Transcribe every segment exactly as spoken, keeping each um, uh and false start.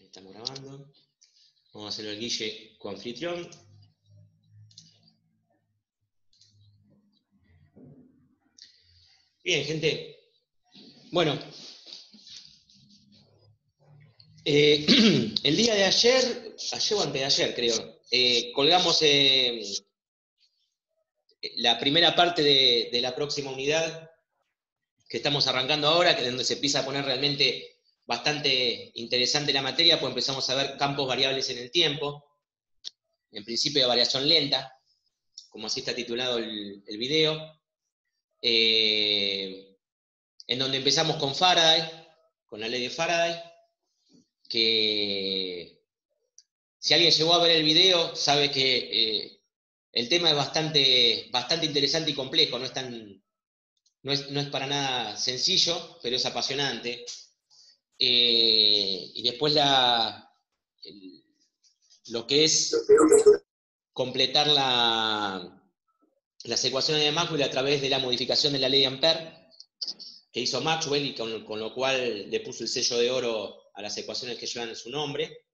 Estamos grabando. Vamos a hacerlo el Guille coanfitrión. Bien, gente. Bueno. Eh, el día de ayer, ayer o antes de ayer, creo, eh, colgamos eh, la primera parte de, de la próxima unidad que estamos arrancando ahora, que es donde se empieza a poner realmente bastante interesante la materia, pues empezamos a ver campos variables en el tiempo, en principio de variación lenta, como así está titulado el, el video, eh, en donde empezamos con Faraday, con la ley de Faraday, que si alguien llegó a ver el video, sabe que eh, el tema es bastante, bastante interesante y complejo, no es, tan, no, es, no es para nada sencillo, pero es apasionante. Eh, y después la, el, lo que es completar la, las ecuaciones de Maxwell a través de la modificación de la ley de Ampère que hizo Maxwell y con, con lo cual le puso el sello de oro a las ecuaciones que llevan su nombre.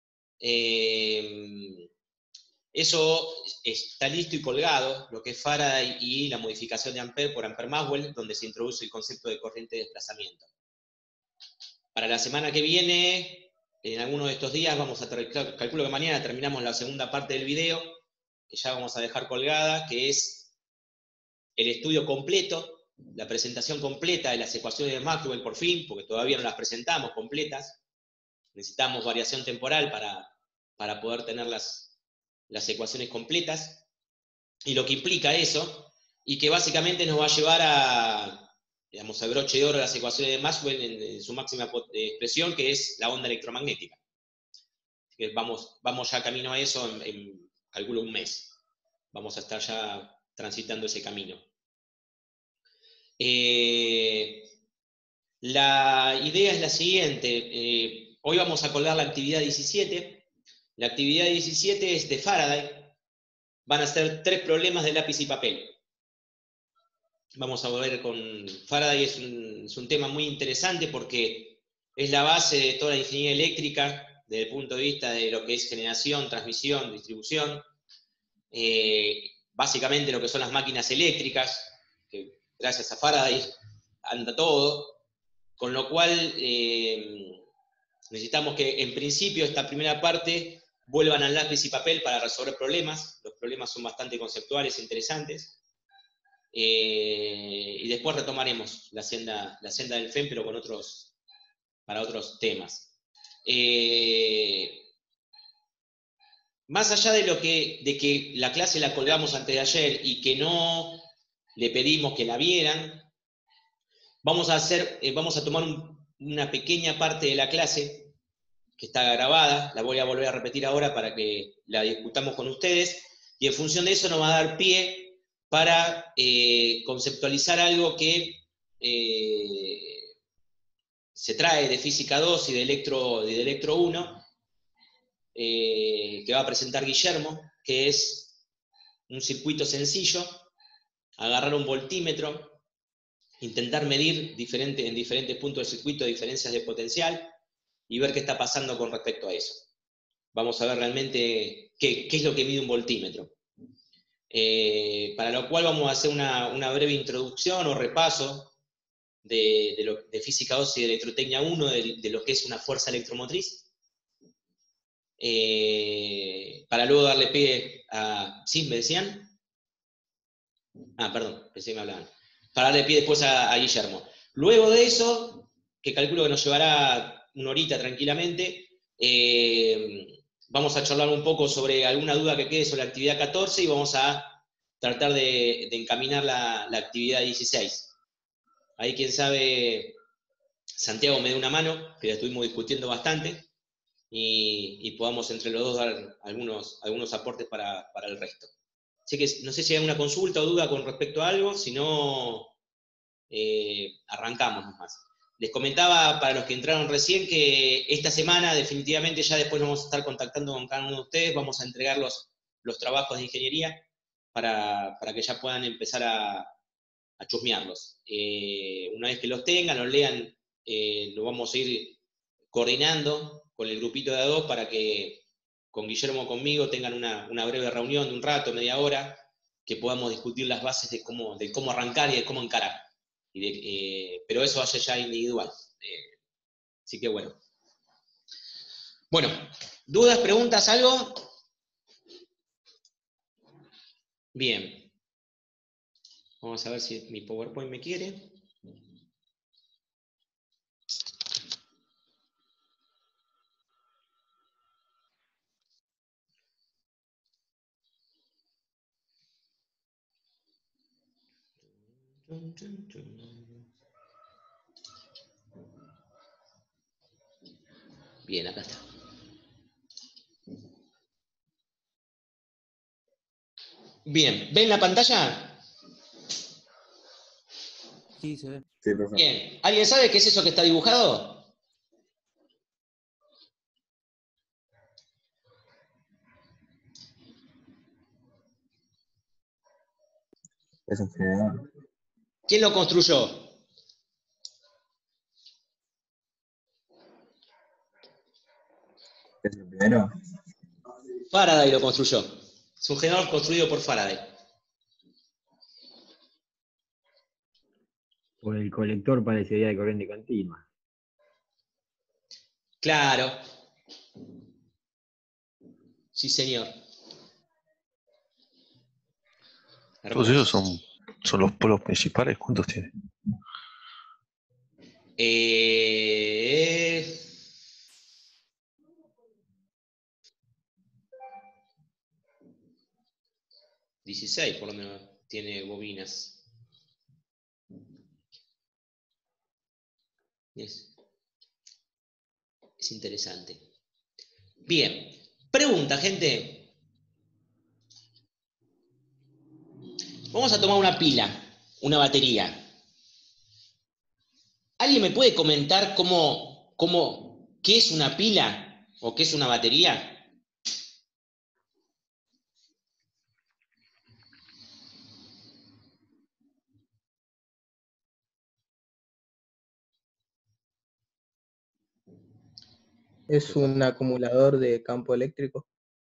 Eh, eso está listo y colgado, lo que es Faraday y la modificación de Ampère por Ampère-Maxwell, donde se introduce el concepto de corriente de desplazamiento. Para la semana que viene, en alguno de estos días, vamos a calculo que mañana terminamos la segunda parte del video, que ya vamos a dejar colgada, que es el estudio completo, la presentación completa de las ecuaciones de Maxwell por fin, porque todavía no las presentamos completas. Necesitamos variación temporal para, para poder tener las, las ecuaciones completas, y lo que implica eso, y que básicamente nos va a llevar a, digamos, al broche de oro de las ecuaciones de Maxwell en, en su máxima expresión, que es la onda electromagnética. Que vamos, vamos ya camino a eso en, en, calculo, un mes. Vamos a estar ya transitando ese camino. Eh, la idea es la siguiente. Eh, hoy vamos a colgar la actividad diecisiete. La actividad diecisiete es de Faraday. Van a ser tres problemas de lápiz y papel. Vamos a volver con Faraday. Es un, es un tema muy interesante porque es la base de toda la ingeniería eléctrica desde el punto de vista de lo que es generación, transmisión, distribución. Eh, básicamente lo que son las máquinas eléctricas, que gracias a Faraday anda todo. Con lo cual, eh, necesitamos que en principio esta primera parte vuelvan al lápiz y papel para resolver problemas. Los problemas son bastante conceptuales e interesantes. Eh, y después retomaremos la senda, la senda del F E M, pero con otros, para otros temas. Eh, más allá de, lo que, de que la clase la colgamos antes de ayer y que no le pedimos que la vieran, vamos a, hacer, eh, vamos a tomar un, una pequeña parte de la clase que está grabada, la voy a volver a repetir ahora para que la discutamos con ustedes, y en función de eso nos va a dar pie para eh, conceptualizar algo que eh, se trae de Física dos y de Electro, de Electro uno, eh, que va a presentar Guillermo, que es un circuito sencillo, agarrar un voltímetro, intentar medir diferente, en diferentes puntos del circuito diferencias de potencial, y ver qué está pasando con respecto a eso. Vamos a ver realmente qué, qué es lo que mide un voltímetro. Eh, para lo cual vamos a hacer una, una breve introducción o repaso de, de, lo, de Física dos y de Electrotecnia uno, de, de lo que es una fuerza electromotriz. Eh, para luego darle pie a... ¿Sí? ¿Me decían? Ah, perdón, pensé que me hablaban. Para darle pie después a, a Guillermo. Luego de eso, que calculo que nos llevará una horita tranquilamente, eh, vamos a charlar un poco sobre alguna duda que quede sobre la actividad catorce y vamos a tratar de, de encaminar la, la actividad dieciséis. Ahí, quien sabe, Santiago me dé una mano, que la estuvimos discutiendo bastante, y, y podamos entre los dos dar algunos, algunos aportes para, para el resto. Así que no sé si hay una consulta o duda con respecto a algo, si no, eh, arrancamos nomás. Les comentaba, para los que entraron recién, que esta semana definitivamente ya después nos vamos a estar contactando con cada uno de ustedes, vamos a entregar los, los trabajos de ingeniería para, para que ya puedan empezar a, a chusmearlos. Eh, una vez que los tengan, los lean, eh, lo vamos a ir coordinando con el grupito de a dos para que con Guillermo o conmigo tengan una, una breve reunión de un rato, media hora, que podamos discutir las bases de cómo, de cómo arrancar y de cómo encarar. Y de, eh, pero eso hace ya individual. Eh, así que bueno. Bueno, ¿dudas, preguntas, algo? Bien. Vamos a ver si mi PowerPoint me quiere. Bien, acá está. Bien, ¿ven la pantalla? Sí, se ve. Sí, profe. Bien. ¿Alguien sabe qué es eso que está dibujado? Es un generador. ¿Quién lo construyó? Es el primero. Faraday lo construyó. Es un generador construido por Faraday. Por el colector parecería de corriente continua. Claro. Sí, señor. Todos ellos Hermoso. son, son los polos principales. ¿Cuántos tiene? Eh... dieciséis por lo menos tiene bobinas. Es, es interesante. Bien. Pregunta, gente. Vamos a tomar una pila, una batería. ¿Alguien me puede comentar cómo, cómo, qué es una pila o qué es una batería? Es un acumulador de campo eléctrico.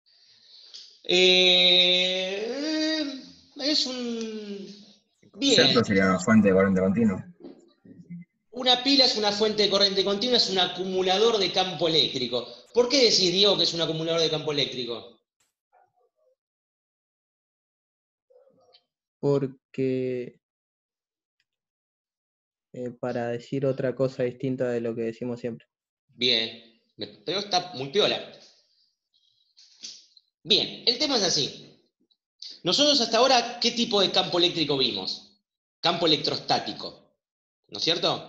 Eh, es un... Bien. Concepto sería fuente de corriente continua. Una pila es una fuente de corriente continua, es un acumulador de campo eléctrico. ¿Por qué decís, Diego, que es un acumulador de campo eléctrico? Porque, eh, para decir otra cosa distinta de lo que decimos siempre. Bien, pero está muy piola. Bien, el tema es así. Nosotros hasta ahora, ¿qué tipo de campo eléctrico vimos? Campo electrostático, ¿no es cierto?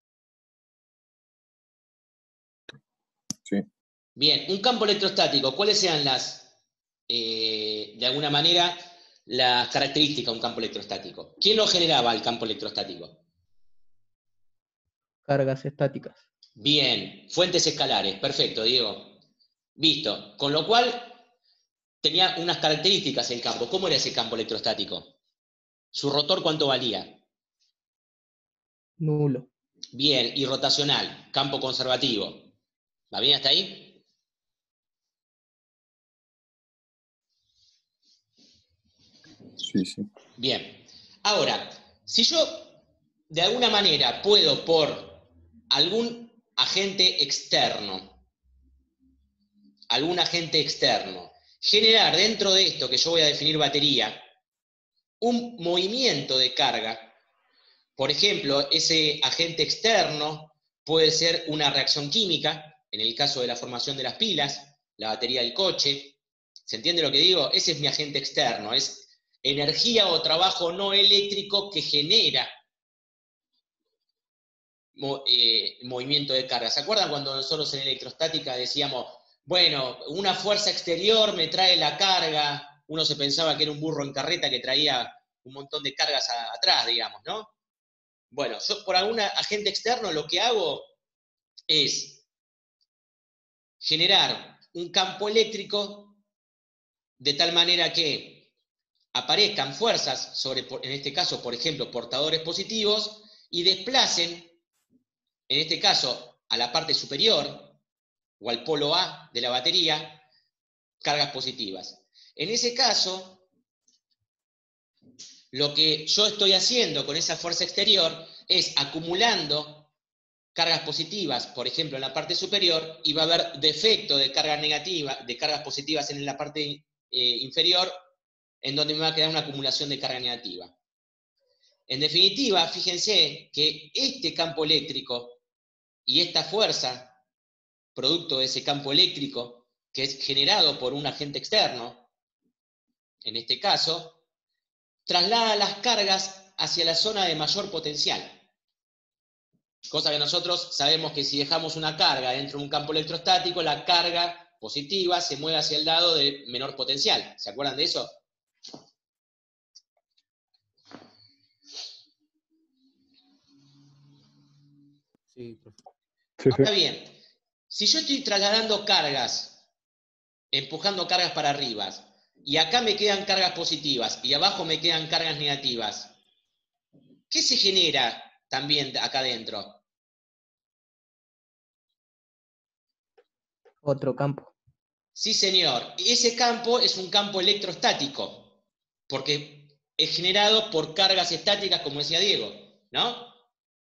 Sí. Bien, un campo electrostático, ¿cuáles sean las, eh, de alguna manera, las características de un campo electrostático? ¿Quién lo generaba el campo electrostático? Cargas estáticas. Bien, fuentes escalares, perfecto, Diego. Visto, con lo cual tenía unas características el campo. ¿Cómo era ese campo electrostático? ¿Su rotor cuánto valía? Nulo. Bien, y rotacional, campo conservativo. ¿Va bien hasta ahí? Sí, sí. Bien. Ahora, si yo de alguna manera puedo por algún agente externo, algún agente externo, generar dentro de esto que yo voy a definir batería, un movimiento de carga, por ejemplo, ese agente externo puede ser una reacción química, en el caso de la formación de las pilas, la batería del coche. ¿Se entiende lo que digo? Ese es mi agente externo, es energía o trabajo no eléctrico que genera mo eh, movimiento de carga. ¿Se acuerdan cuando nosotros en electrostática decíamos, bueno, una fuerza exterior me trae la carga? Uno se pensaba que era un burro en carreta que traía un montón de cargas a, atrás, digamos, ¿no? Bueno, yo por algún agente externo lo que hago es generar un campo eléctrico de tal manera que aparezcan fuerzas sobre, en este caso, por ejemplo, portadores positivos, y desplacen, en este caso, a la parte superior o al polo A de la batería cargas positivas. En ese caso, lo que yo estoy haciendo con esa fuerza exterior es acumulando cargas positivas, por ejemplo, en la parte superior, y va a haber defecto de carga negativa, de cargas positivas en la parte eh, inferior, en donde me va a quedar una acumulación de carga negativa. En definitiva, fíjense que este campo eléctrico y esta fuerza, producto de ese campo eléctrico, que es generado por un agente externo, en este caso, traslada las cargas hacia la zona de mayor potencial. Cosa que nosotros sabemos que si dejamos una carga dentro de un campo electrostático, la carga positiva se mueve hacia el lado de menor potencial. ¿Se acuerdan de eso? Sí, profe. Sí, sí. Ahora bien, si yo estoy trasladando cargas, empujando cargas para arriba, y acá me quedan cargas positivas, y abajo me quedan cargas negativas, ¿qué se genera también acá adentro? Otro campo. Sí, señor. Ese campo es un campo electrostático, porque es generado por cargas estáticas, como decía Diego, ¿no?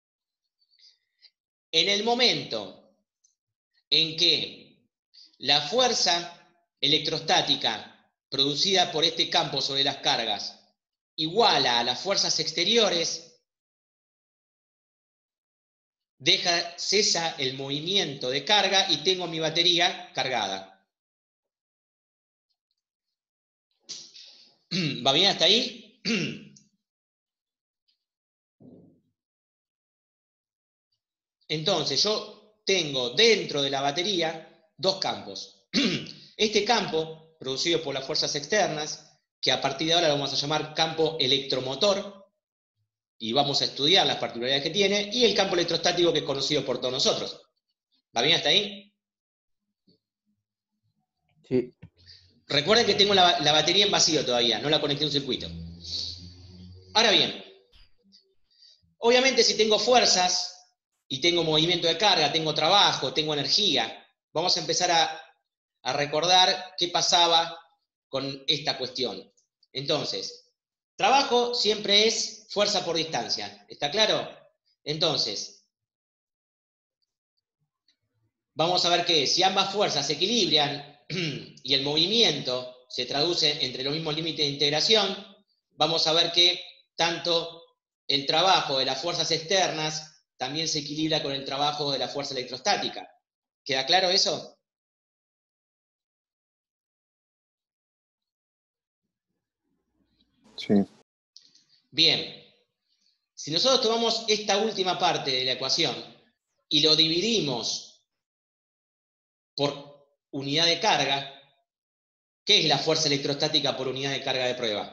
En el momento en que la fuerza electrostática producida por este campo sobre las cargas iguala a las fuerzas exteriores, deja, cesa el movimiento de carga y tengo mi batería cargada. ¿Va bien hasta ahí? Entonces, yo tengo dentro de la batería dos campos. Este campo, producido por las fuerzas externas, que a partir de ahora lo vamos a llamar campo electromotor, y vamos a estudiar las particularidades que tiene, y el campo electrostático, que es conocido por todos nosotros. ¿Va bien hasta ahí? Sí. Recuerden que tengo la, la batería en vacío todavía, no la conecté a un circuito. Ahora bien, obviamente si tengo fuerzas y tengo movimiento de carga, tengo trabajo, tengo energía, vamos a empezar a, a recordar qué pasaba con esta cuestión. Entonces, trabajo siempre es fuerza por distancia, ¿está claro? Entonces, vamos a ver que si ambas fuerzas se equilibran y el movimiento se traduce entre los mismos límites de integración, vamos a ver que tanto el trabajo de las fuerzas externas también se equilibra con el trabajo de la fuerza electrostática. ¿Queda claro eso? Sí. Bien. Si nosotros tomamos esta última parte de la ecuación y lo dividimos por unidad de carga, ¿qué es la fuerza electrostática por unidad de carga de prueba?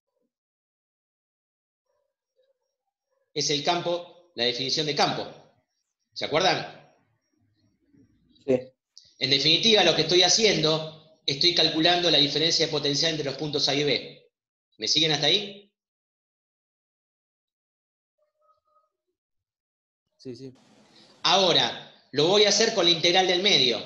Es el campo, la definición de campo. ¿Se acuerdan? Sí. En definitiva, lo que estoy haciendo, estoy calculando la diferencia de potencial entre los puntos A y B. ¿Me siguen hasta ahí? Sí, sí. Ahora, lo voy a hacer con la integral del medio.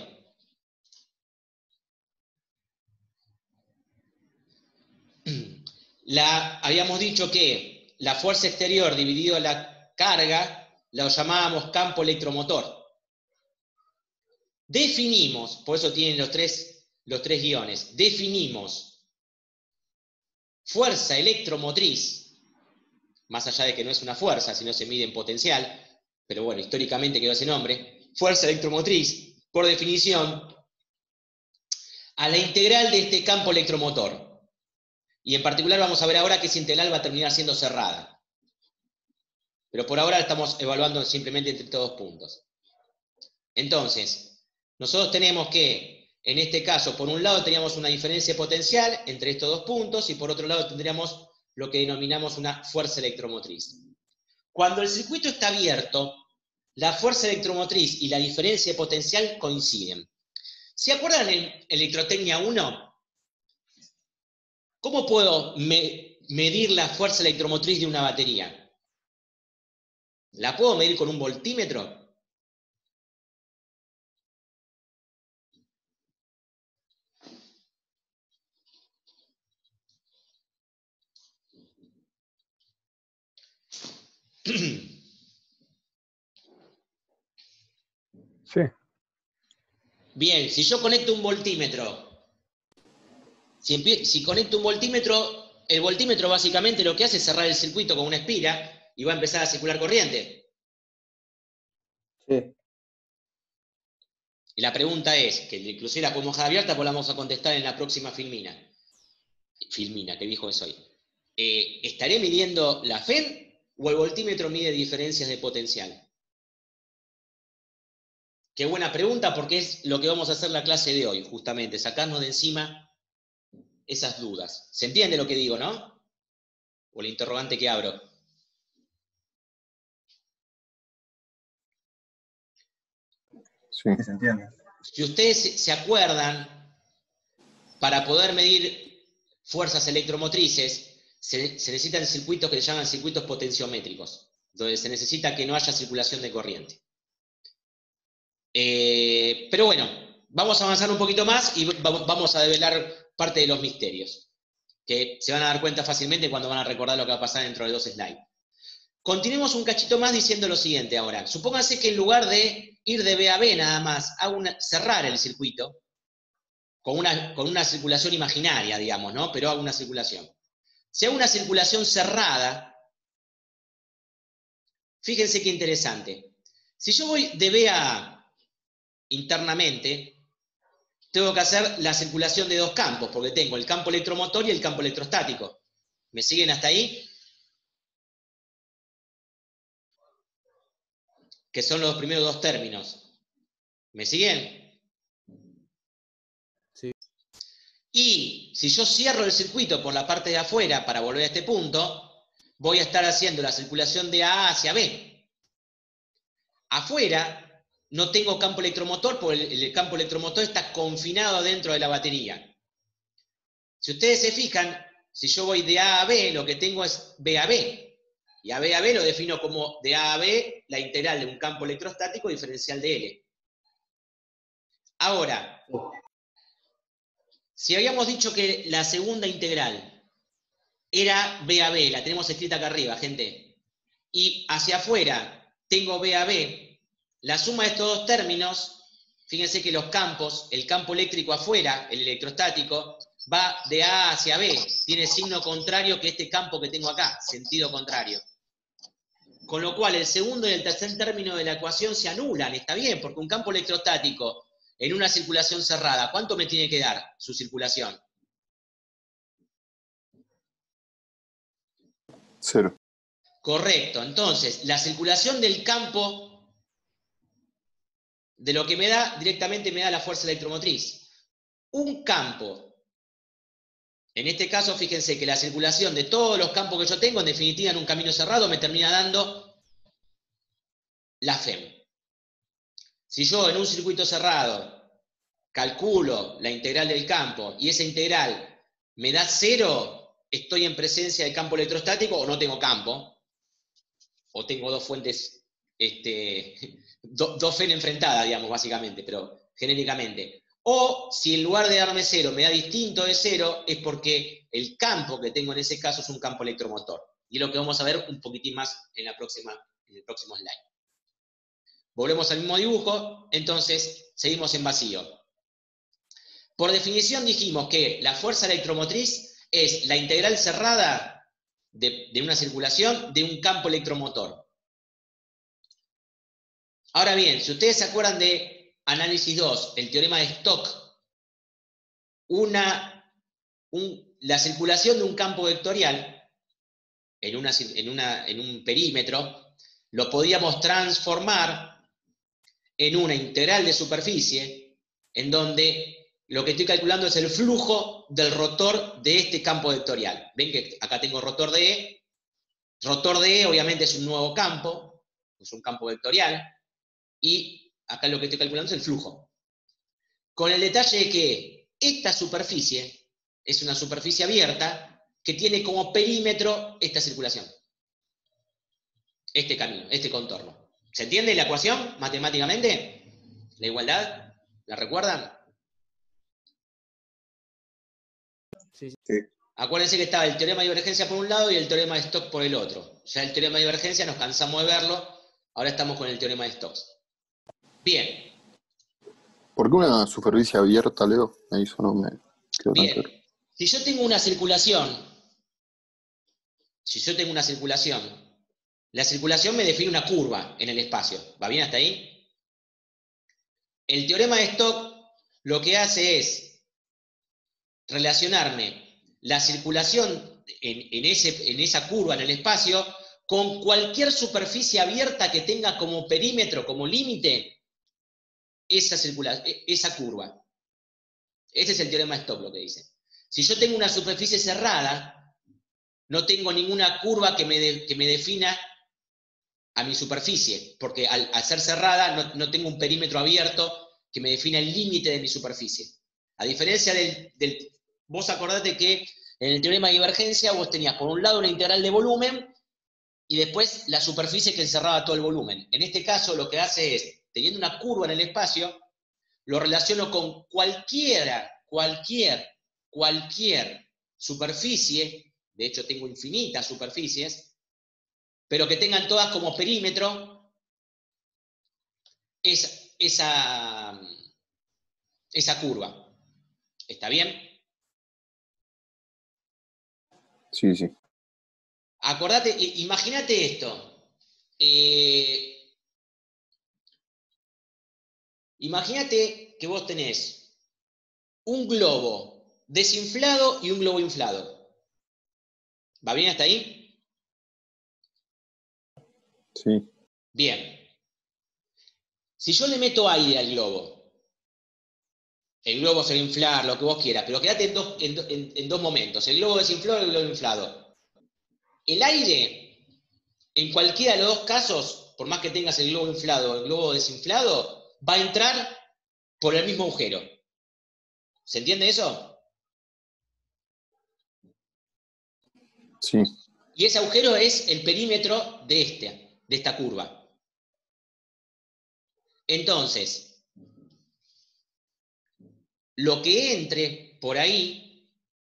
La, habíamos dicho que la fuerza exterior dividido la carga, la llamábamos campo electromotor. Definimos, por eso tienen los tres, los tres guiones, definimos fuerza electromotriz, más allá de que no es una fuerza, sino se mide en potencial, pero bueno, históricamente quedó ese nombre, fuerza electromotriz, por definición, a la integral de este campo electromotor. Y en particular vamos a ver ahora que esa integral va a terminar siendo cerrada. Pero por ahora estamos evaluando simplemente entre estos dos puntos. Entonces, nosotros tenemos que, en este caso, por un lado teníamos una diferencia potencial entre estos dos puntos y por otro lado tendríamos lo que denominamos una fuerza electromotriz. Cuando el circuito está abierto, la fuerza electromotriz y la diferencia potencial coinciden. ¿Se acuerdan en Electrotecnia uno? ¿Cómo puedo me medir la fuerza electromotriz de una batería? ¿La puedo medir con un voltímetro? Sí. Bien, si yo conecto un voltímetro, si, empie- si conecto un voltímetro, el voltímetro básicamente lo que hace es cerrar el circuito con una espira y va a empezar a circular corriente. Sí. Y la pregunta es, que inclusive la podemos dejar abierta, pues la vamos a contestar en la próxima filmina. Filmina, que dijo eso hoy. Eh, ¿Estaré midiendo la F E D o el voltímetro mide diferencias de potencial? Qué buena pregunta, porque es lo que vamos a hacer la clase de hoy, justamente, sacarnos de encima esas dudas. ¿Se entiende lo que digo, no? O el interrogante que abro. Sí, se entiende. Si ustedes se acuerdan, para poder medir fuerzas electromotrices, se, se necesitan circuitos que se llaman circuitos potenciométricos, donde se necesita que no haya circulación de corriente. Eh, pero bueno, vamos a avanzar un poquito más y vamos a develar parte de los misterios, que se van a dar cuenta fácilmente cuando van a recordar lo que va a pasar dentro de dos slides. Continuemos un cachito más diciendo lo siguiente ahora. Supónganse que en lugar de ir de B a B nada más, hago una, cerrar el circuito con una, con una circulación imaginaria, digamos, ¿no? Pero hago una circulación. Si hago una circulación cerrada, fíjense qué interesante. Si yo voy de B a A internamente, tengo que hacer la circulación de dos campos, porque tengo el campo electromotor y el campo electrostático. ¿Me siguen hasta ahí? Que son los primeros dos términos. ¿Me siguen? Sí. Y si yo cierro el circuito por la parte de afuera para volver a este punto, voy a estar haciendo la circulación de A hacia B. Afuera no tengo campo electromotor porque el, el campo electromotor está confinado dentro de la batería. Si ustedes se fijan, si yo voy de A a B, lo que tengo es B a B. Y a B a B lo defino como de A a B la integral de un campo electrostático diferencial de L. Ahora, si habíamos dicho que la segunda integral era B a B, la tenemos escrita acá arriba, gente, y hacia afuera tengo B a B, la suma de estos dos términos, fíjense que los campos, el campo eléctrico afuera, el electrostático, va de A hacia B, tiene signo contrario que este campo que tengo acá, sentido contrario. Con lo cual el segundo y el tercer término de la ecuación se anulan, está bien, porque un campo electrostático en una circulación cerrada, ¿cuánto me tiene que dar su circulación? Cero. Correcto, entonces la circulación del campo de lo que me da, directamente me da la fuerza electromotriz. Un campo, en este caso fíjense que la circulación de todos los campos que yo tengo, en definitiva en un camino cerrado, me termina dando la F E M. Si yo en un circuito cerrado calculo la integral del campo y esa integral me da cero, estoy en presencia del campo electrostático o no tengo campo, o tengo dos fuentes, este, do, dos F E M enfrentadas, digamos, básicamente, pero genéricamente. O si en lugar de darme cero me da distinto de cero, es porque el campo que tengo en ese caso es un campo electromotor. Y es lo que vamos a ver un poquitín más en, la próxima, en el próximo slide. Volvemos al mismo dibujo, entonces seguimos en vacío. Por definición dijimos que la fuerza electromotriz es la integral cerrada de, de una circulación de un campo electromotor. Ahora bien, si ustedes se acuerdan de análisis dos, el teorema de Stokes, una, un, la circulación de un campo vectorial en, una, en, una, en un perímetro, lo podíamos transformar en una integral de superficie, en donde lo que estoy calculando es el flujo del rotor de este campo vectorial. Ven que acá tengo rotor de E. Rotor de E obviamente es un nuevo campo, es un campo vectorial, y acá lo que estoy calculando es el flujo. Con el detalle de que esta superficie es una superficie abierta que tiene como perímetro esta circulación. Este camino, este contorno. ¿Se entiende la ecuación matemáticamente? ¿La igualdad? ¿La recuerdan? Sí, sí. Sí. Acuérdense que estaba el teorema de divergencia por un lado y el teorema de Stokes por el otro. Ya el teorema de divergencia nos cansamos de verlo, ahora estamos con el teorema de Stokes. Bien. ¿Por qué una superficie abierta, Leo? Ahí eso no me quedó tan claro. Bien. Si yo tengo una circulación, si yo tengo una circulación, la circulación me define una curva en el espacio. ¿Va bien hasta ahí? El teorema de Stokes lo que hace es relacionarme la circulación en, en, ese, en esa curva en el espacio con cualquier superficie abierta que tenga como perímetro, como límite, esa, esa curva. Ese es el teorema de Stokes lo que dice. Si yo tengo una superficie cerrada, no tengo ninguna curva que me, de, que me defina a mi superficie, porque al, al ser cerrada no, no tengo un perímetro abierto que me defina el límite de mi superficie. A diferencia del, del... Vos acordate que en el teorema de divergencia vos tenías por un lado una integral de volumen y después la superficie que encerraba todo el volumen. En este caso lo que hace es, teniendo una curva en el espacio, lo relaciono con cualquiera, cualquier, cualquier superficie, de hecho tengo infinitas superficies, pero que tengan todas como perímetro esa, esa, esa curva. ¿Está bien? Sí, sí. Acordate, imagínate esto. Eh, imagínate que vos tenés un globo desinflado y un globo inflado. ¿Va bien hasta ahí? Sí. Bien. Si yo le meto aire al globo, el globo se va a inflar, lo que vos quieras, pero quédate en dos, en, en, en dos momentos, el globo desinflado y el globo inflado. El aire, en cualquiera de los dos casos, por más que tengas el globo inflado o el globo desinflado, va a entrar por el mismo agujero. ¿Se entiende eso? Sí. Y ese agujero es el perímetro de, este, de esta curva. Entonces, lo que entre por ahí,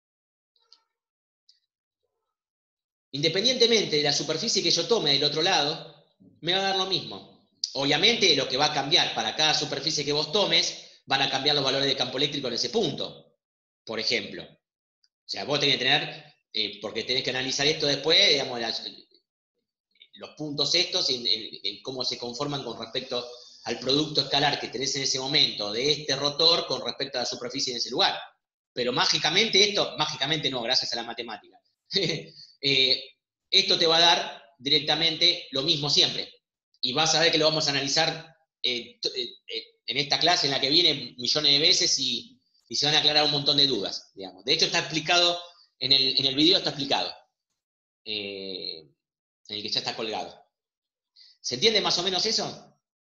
independientemente de la superficie que yo tome del otro lado, me va a dar lo mismo. Obviamente lo que va a cambiar para cada superficie que vos tomes, van a cambiar los valores de campo eléctrico en ese punto, por ejemplo. O sea, vos tenés que tener, eh, porque tenés que analizar esto después, digamos, las, los puntos estos, en, en, en cómo se conforman con respecto al producto escalar que tenés en ese momento de este rotor con respecto a la superficie en ese lugar. Pero mágicamente esto, mágicamente no, gracias a la matemática, eh, esto te va a dar directamente lo mismo siempre. Y vas a ver que lo vamos a analizar eh, eh, en esta clase, en la que viene, millones de veces y, y se van a aclarar un montón de dudas, digamos. De hecho, está explicado, en el, en el video está explicado, eh, en el que ya está colgado. ¿Se entiende más o menos eso?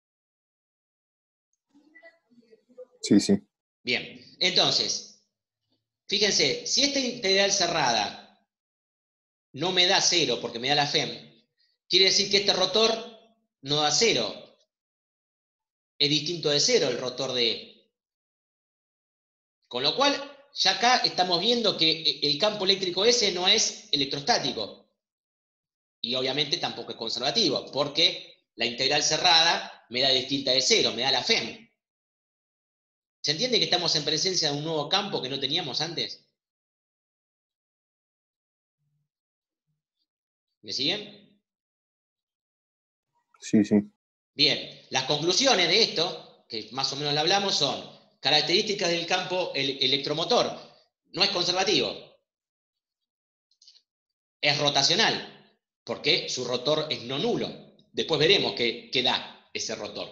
Sí, sí. Bien, entonces, fíjense, si esta integral cerrada no me da cero porque me da la F E M, quiere decir que este rotor no da cero. Es distinto de cero el rotor de E. Con lo cual, ya acá estamos viendo que el campo eléctrico ese no es electrostático. Y obviamente tampoco es conservativo, porque la integral cerrada me da distinta de cero, me da la F E M. ¿Se entiende que estamos en presencia de un nuevo campo que no teníamos antes? ¿Me siguen? Sí, sí. Bien, las conclusiones de esto, que más o menos lo hablamos, son características del campo electromotor. No es conservativo. Es rotacional, porque su rotor es no nulo. Después veremos qué, qué da ese rotor.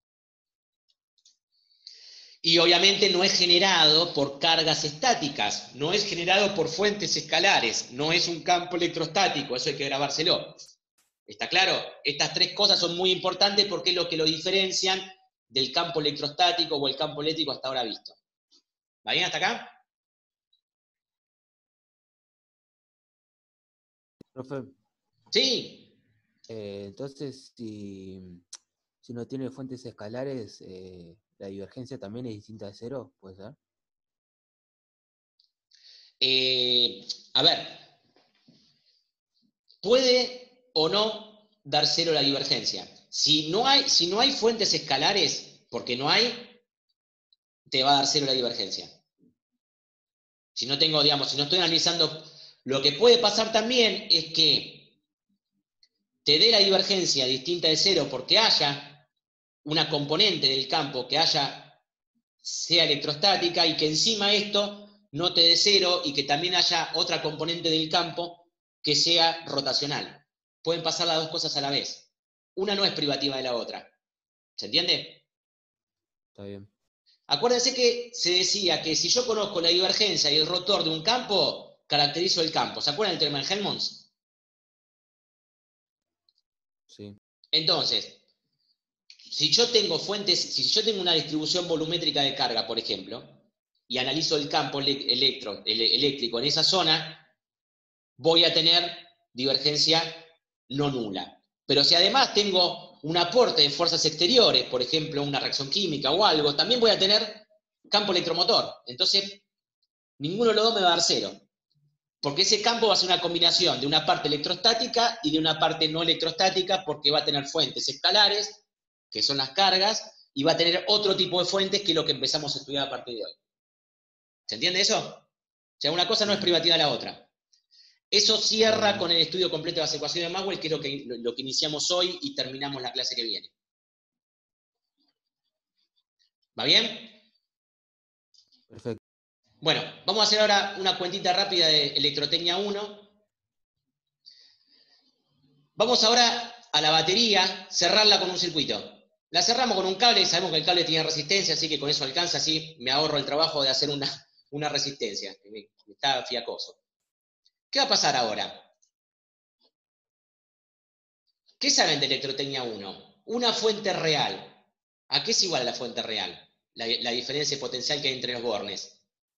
Y obviamente no es generado por cargas estáticas, no es generado por fuentes escalares, no es un campo electrostático, eso hay que grabárselo. ¿Está claro? Estas tres cosas son muy importantes porque es lo que lo diferencian del campo electrostático o el campo eléctrico hasta ahora visto. ¿Va bien hasta acá? Profe, Sí. eh, entonces, si, si no tiene fuentes escalares, eh, la divergencia también es distinta de cero, ¿puede ser? Eh, a ver, ¿puede o no dar cero la divergencia? Si no hay, si no hay fuentes escalares, porque no hay, te va a dar cero la divergencia. Si no tengo, digamos, si no estoy analizando, lo que puede pasar también es que te dé la divergencia distinta de cero porque haya una componente del campo que haya, sea electrostática y que encima esto no te dé cero y que también haya otra componente del campo que sea rotacional. Pueden pasar las dos cosas a la vez. Una no es privativa de la otra. ¿Se entiende? Está bien. Acuérdense que se decía que si yo conozco la divergencia y el rotor de un campo, caracterizo el campo. ¿Se acuerdan del teorema de Helmholtz? Sí. Entonces, si yo tengo fuentes, si yo tengo una distribución volumétrica de carga, por ejemplo, y analizo el campo electro, eléctrico en esa zona, voy a tener divergencia no nula. Pero si además tengo un aporte de fuerzas exteriores, por ejemplo, una reacción química o algo, también voy a tener campo electromotor. Entonces, ninguno de los dos me va a dar cero. Porque ese campo va a ser una combinación de una parte electrostática y de una parte no electrostática, porque va a tener fuentes escalares, que son las cargas, y va a tener otro tipo de fuentes que es lo que empezamos a estudiar a partir de hoy. ¿Se entiende eso? O sea, una cosa no es privativa de la otra. Eso cierra con el estudio completo de las ecuaciones de Maxwell, que es lo que, lo que iniciamos hoy y terminamos la clase que viene. ¿Va bien? Perfecto. Bueno, vamos a hacer ahora una cuentita rápida de Electrotecnia uno. Vamos ahora a la batería, cerrarla con un circuito. La cerramos con un cable y sabemos que el cable tiene resistencia, así que con eso alcanza, así me ahorro el trabajo de hacer una, una resistencia, que me, me está fiacoso. ¿Qué va a pasar ahora? ¿Qué saben de Electrotecnia uno? Una fuente real. ¿A qué es igual a la fuente real? La, la diferencia potencial que hay entre los bornes.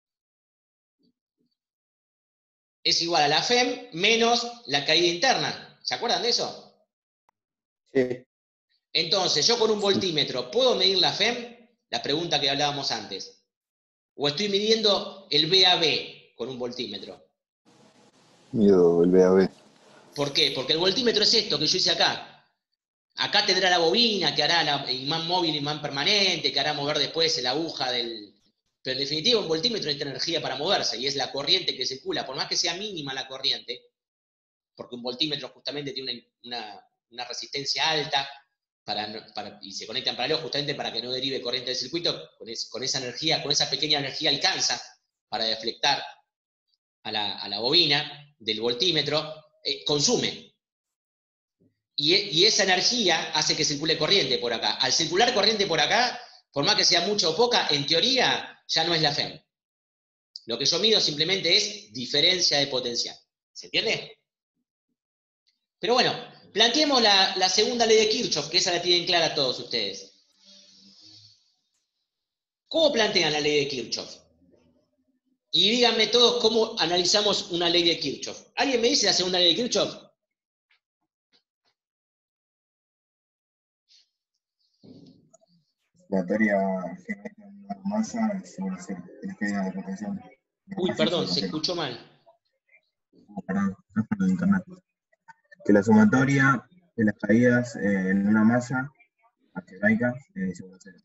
Es igual a la F E M menos la caída interna. ¿Se acuerdan de eso? Sí. Entonces, yo con un voltímetro, ¿puedo medir la F E M? La pregunta que hablábamos antes. ¿O estoy midiendo el V A B con un voltímetro? Mido el V A B. ¿Por qué? Porque el voltímetro es esto que yo hice acá. Acá tendrá la bobina, que hará la imán móvil, imán permanente, que hará mover después la aguja del... Pero en definitiva un voltímetro necesita energía para moverse, y es la corriente que circula, por más que sea mínima la corriente, porque un voltímetro justamente tiene una, una, una resistencia alta, para, para, y se conecta en paralelo justamente para que no derive corriente del circuito, con, es, con esa energía, con esa pequeña energía alcanza para deflectar a la, a la bobina del voltímetro, eh, consume. Y, y esa energía hace que circule corriente por acá. Al circular corriente por acá, por más que sea mucha o poca, en teoría ya no es la F E M. Lo que yo mido simplemente es diferencia de potencial. ¿Se entiende? Pero bueno, planteemos la, la segunda ley de Kirchhoff, que esa la tienen clara todos ustedes. ¿Cómo plantean la ley de Kirchhoff? Y díganme todos cómo analizamos una ley de Kirchhoff. ¿Alguien me dice la segunda ley de Kirchhoff? Sumatoria geométrica de una masa sobre el caída de potencial. Uy, perdón, se escuchó mal. Perdón, es por el internet. Que la sumatoria de las caídas eh, en una masa algebraica es igual a cero.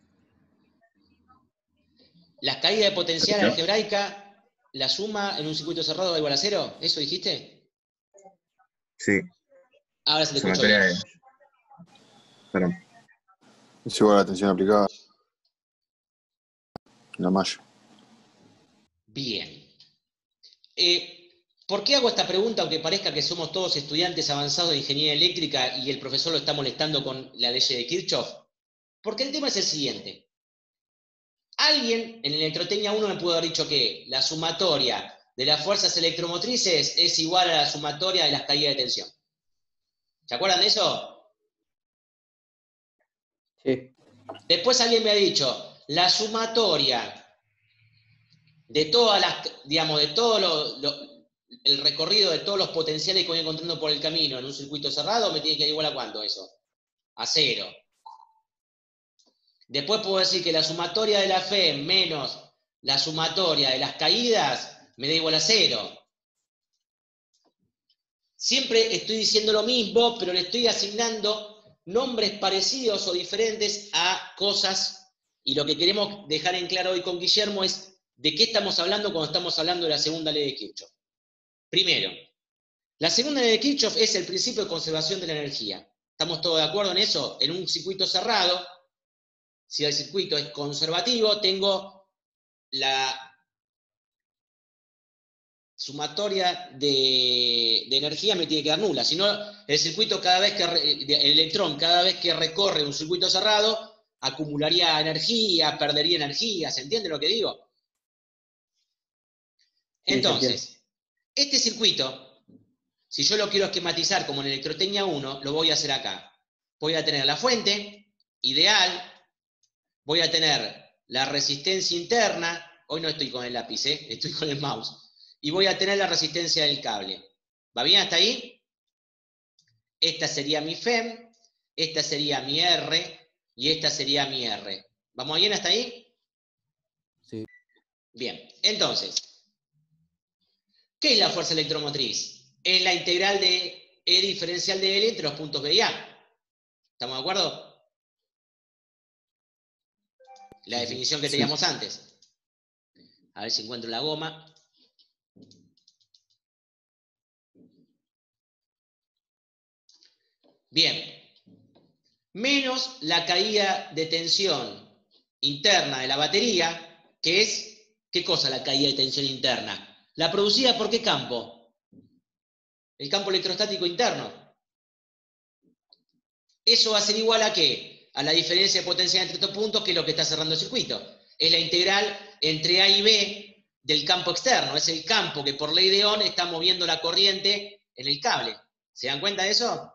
Las caídas de potencial algebraica, la suma en un circuito cerrado da igual a cero. ¿Eso dijiste? Sí. Ahora se te escuchó bien. De... Perdón. Es igual a la tensión aplicada. La malla. Bien. Eh, ¿Por qué hago esta pregunta, aunque parezca que somos todos estudiantes avanzados de ingeniería eléctrica y el profesor lo está molestando con la ley de Kirchhoff? Porque el tema es el siguiente. Alguien en Electrotecnia uno me pudo haber dicho que la sumatoria de las fuerzas electromotrices es igual a la sumatoria de las caídas de tensión. ¿Se acuerdan de eso? Sí. Después alguien me ha dicho, la sumatoria de todas las, digamos, de todo lo, lo, el recorrido de todos los potenciales que voy encontrando por el camino en un circuito cerrado me tiene que dar igual a cuánto eso. A cero. Después puedo decir que la sumatoria de la F E M menos la sumatoria de las caídas me da igual a cero. Siempre estoy diciendo lo mismo, pero le estoy asignando nombres parecidos o diferentes a cosas, y lo que queremos dejar en claro hoy con Guillermo es de qué estamos hablando cuando estamos hablando de la segunda ley de Kirchhoff. Primero, la segunda ley de Kirchhoff es el principio de conservación de la energía. ¿Estamos todos de acuerdo en eso? En un circuito cerrado, si el circuito es conservativo, tengo la sumatoria de, de energía me tiene que dar nula. Si no, el circuito cada vez que, el electrón cada vez que recorre un circuito cerrado, acumularía energía, perdería energía. ¿Se entiende lo que digo? Entonces, este circuito, si yo lo quiero esquematizar como en electrotecnia uno, lo voy a hacer acá. Voy a tener la fuente ideal, voy a tener la resistencia interna, hoy no estoy con el lápiz, ¿eh? Estoy con el mouse, y voy a tener la resistencia del cable. ¿Va bien hasta ahí? Esta sería mi F E M, esta sería mi R, y esta sería mi R. ¿Vamos bien hasta ahí? Sí. Bien, entonces, ¿qué es la fuerza electromotriz? Es la integral de E diferencial de L entre los puntos B y A. ¿Estamos de acuerdo? La Sí, definición que sí. teníamos antes. A ver si encuentro la goma. Bien. Menos la caída de tensión interna de la batería, que es, ¿qué cosa la caída de tensión interna? ¿La producida por qué campo? El campo electrostático interno. Eso va a ser igual a ¿qué? A la diferencia de potencia entre estos puntos, que es lo que está cerrando el circuito. Es la integral entre A y B del campo externo. Es el campo que por ley de Ohm está moviendo la corriente en el cable. ¿Se dan cuenta de eso?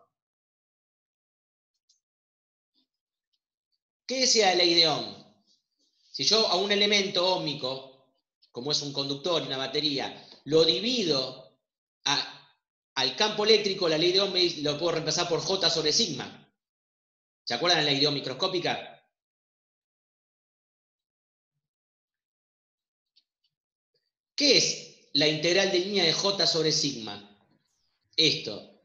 ¿Qué decía la ley de Ohm? Si yo a un elemento óhmico, como es un conductor y una batería, lo divido a, al campo eléctrico, la ley de Ohm lo puedo reemplazar por J sobre sigma. ¿Se acuerdan de la ley de Ohm microscópica? ¿Qué es la integral de línea de J sobre sigma? Esto.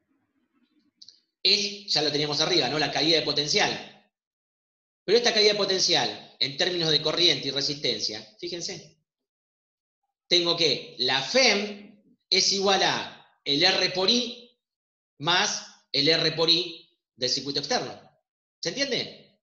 Es, ya lo teníamos arriba, ¿no? La caída de potencial. Pero esta caída de potencial, en términos de corriente y resistencia, fíjense, tengo que la F E M es igual a el R por I más el R por I del circuito externo. ¿Se entiende?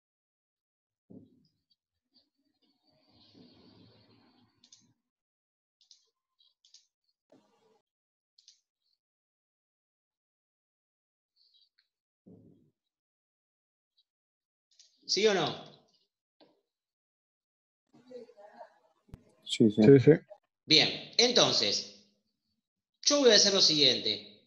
¿Sí o no? Sí, sí. Sí, sí. Bien, entonces, yo voy a hacer lo siguiente.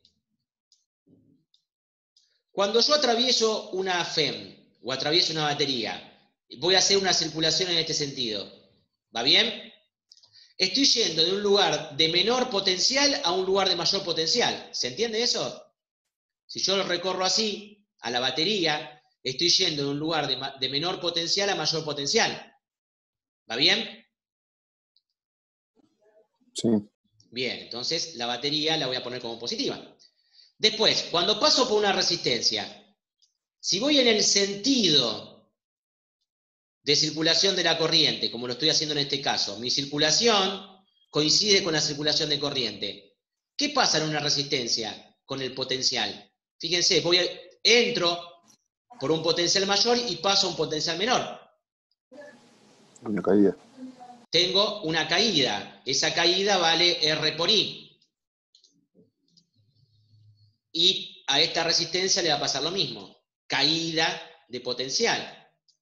Cuando yo atravieso una F E M o atravieso una batería, voy a hacer una circulación en este sentido. ¿Va bien? Estoy yendo de un lugar de menor potencial a un lugar de mayor potencial. ¿Se entiende eso? Si yo lo recorro así, a la batería, estoy yendo de un lugar de, de menor potencial a mayor potencial. ¿Va bien? Sí. Bien, entonces la batería la voy a poner como positiva. Después, cuando paso por una resistencia, si voy en el sentido de circulación de la corriente, como lo estoy haciendo en este caso, mi circulación coincide con la circulación de corriente. ¿Qué pasa en una resistencia con el potencial? Fíjense, voy a, entro por un potencial mayor y paso a un potencial menor. Una caída. Tengo una caída. Esa caída vale R por I. Y a esta resistencia le va a pasar lo mismo. Caída de potencial.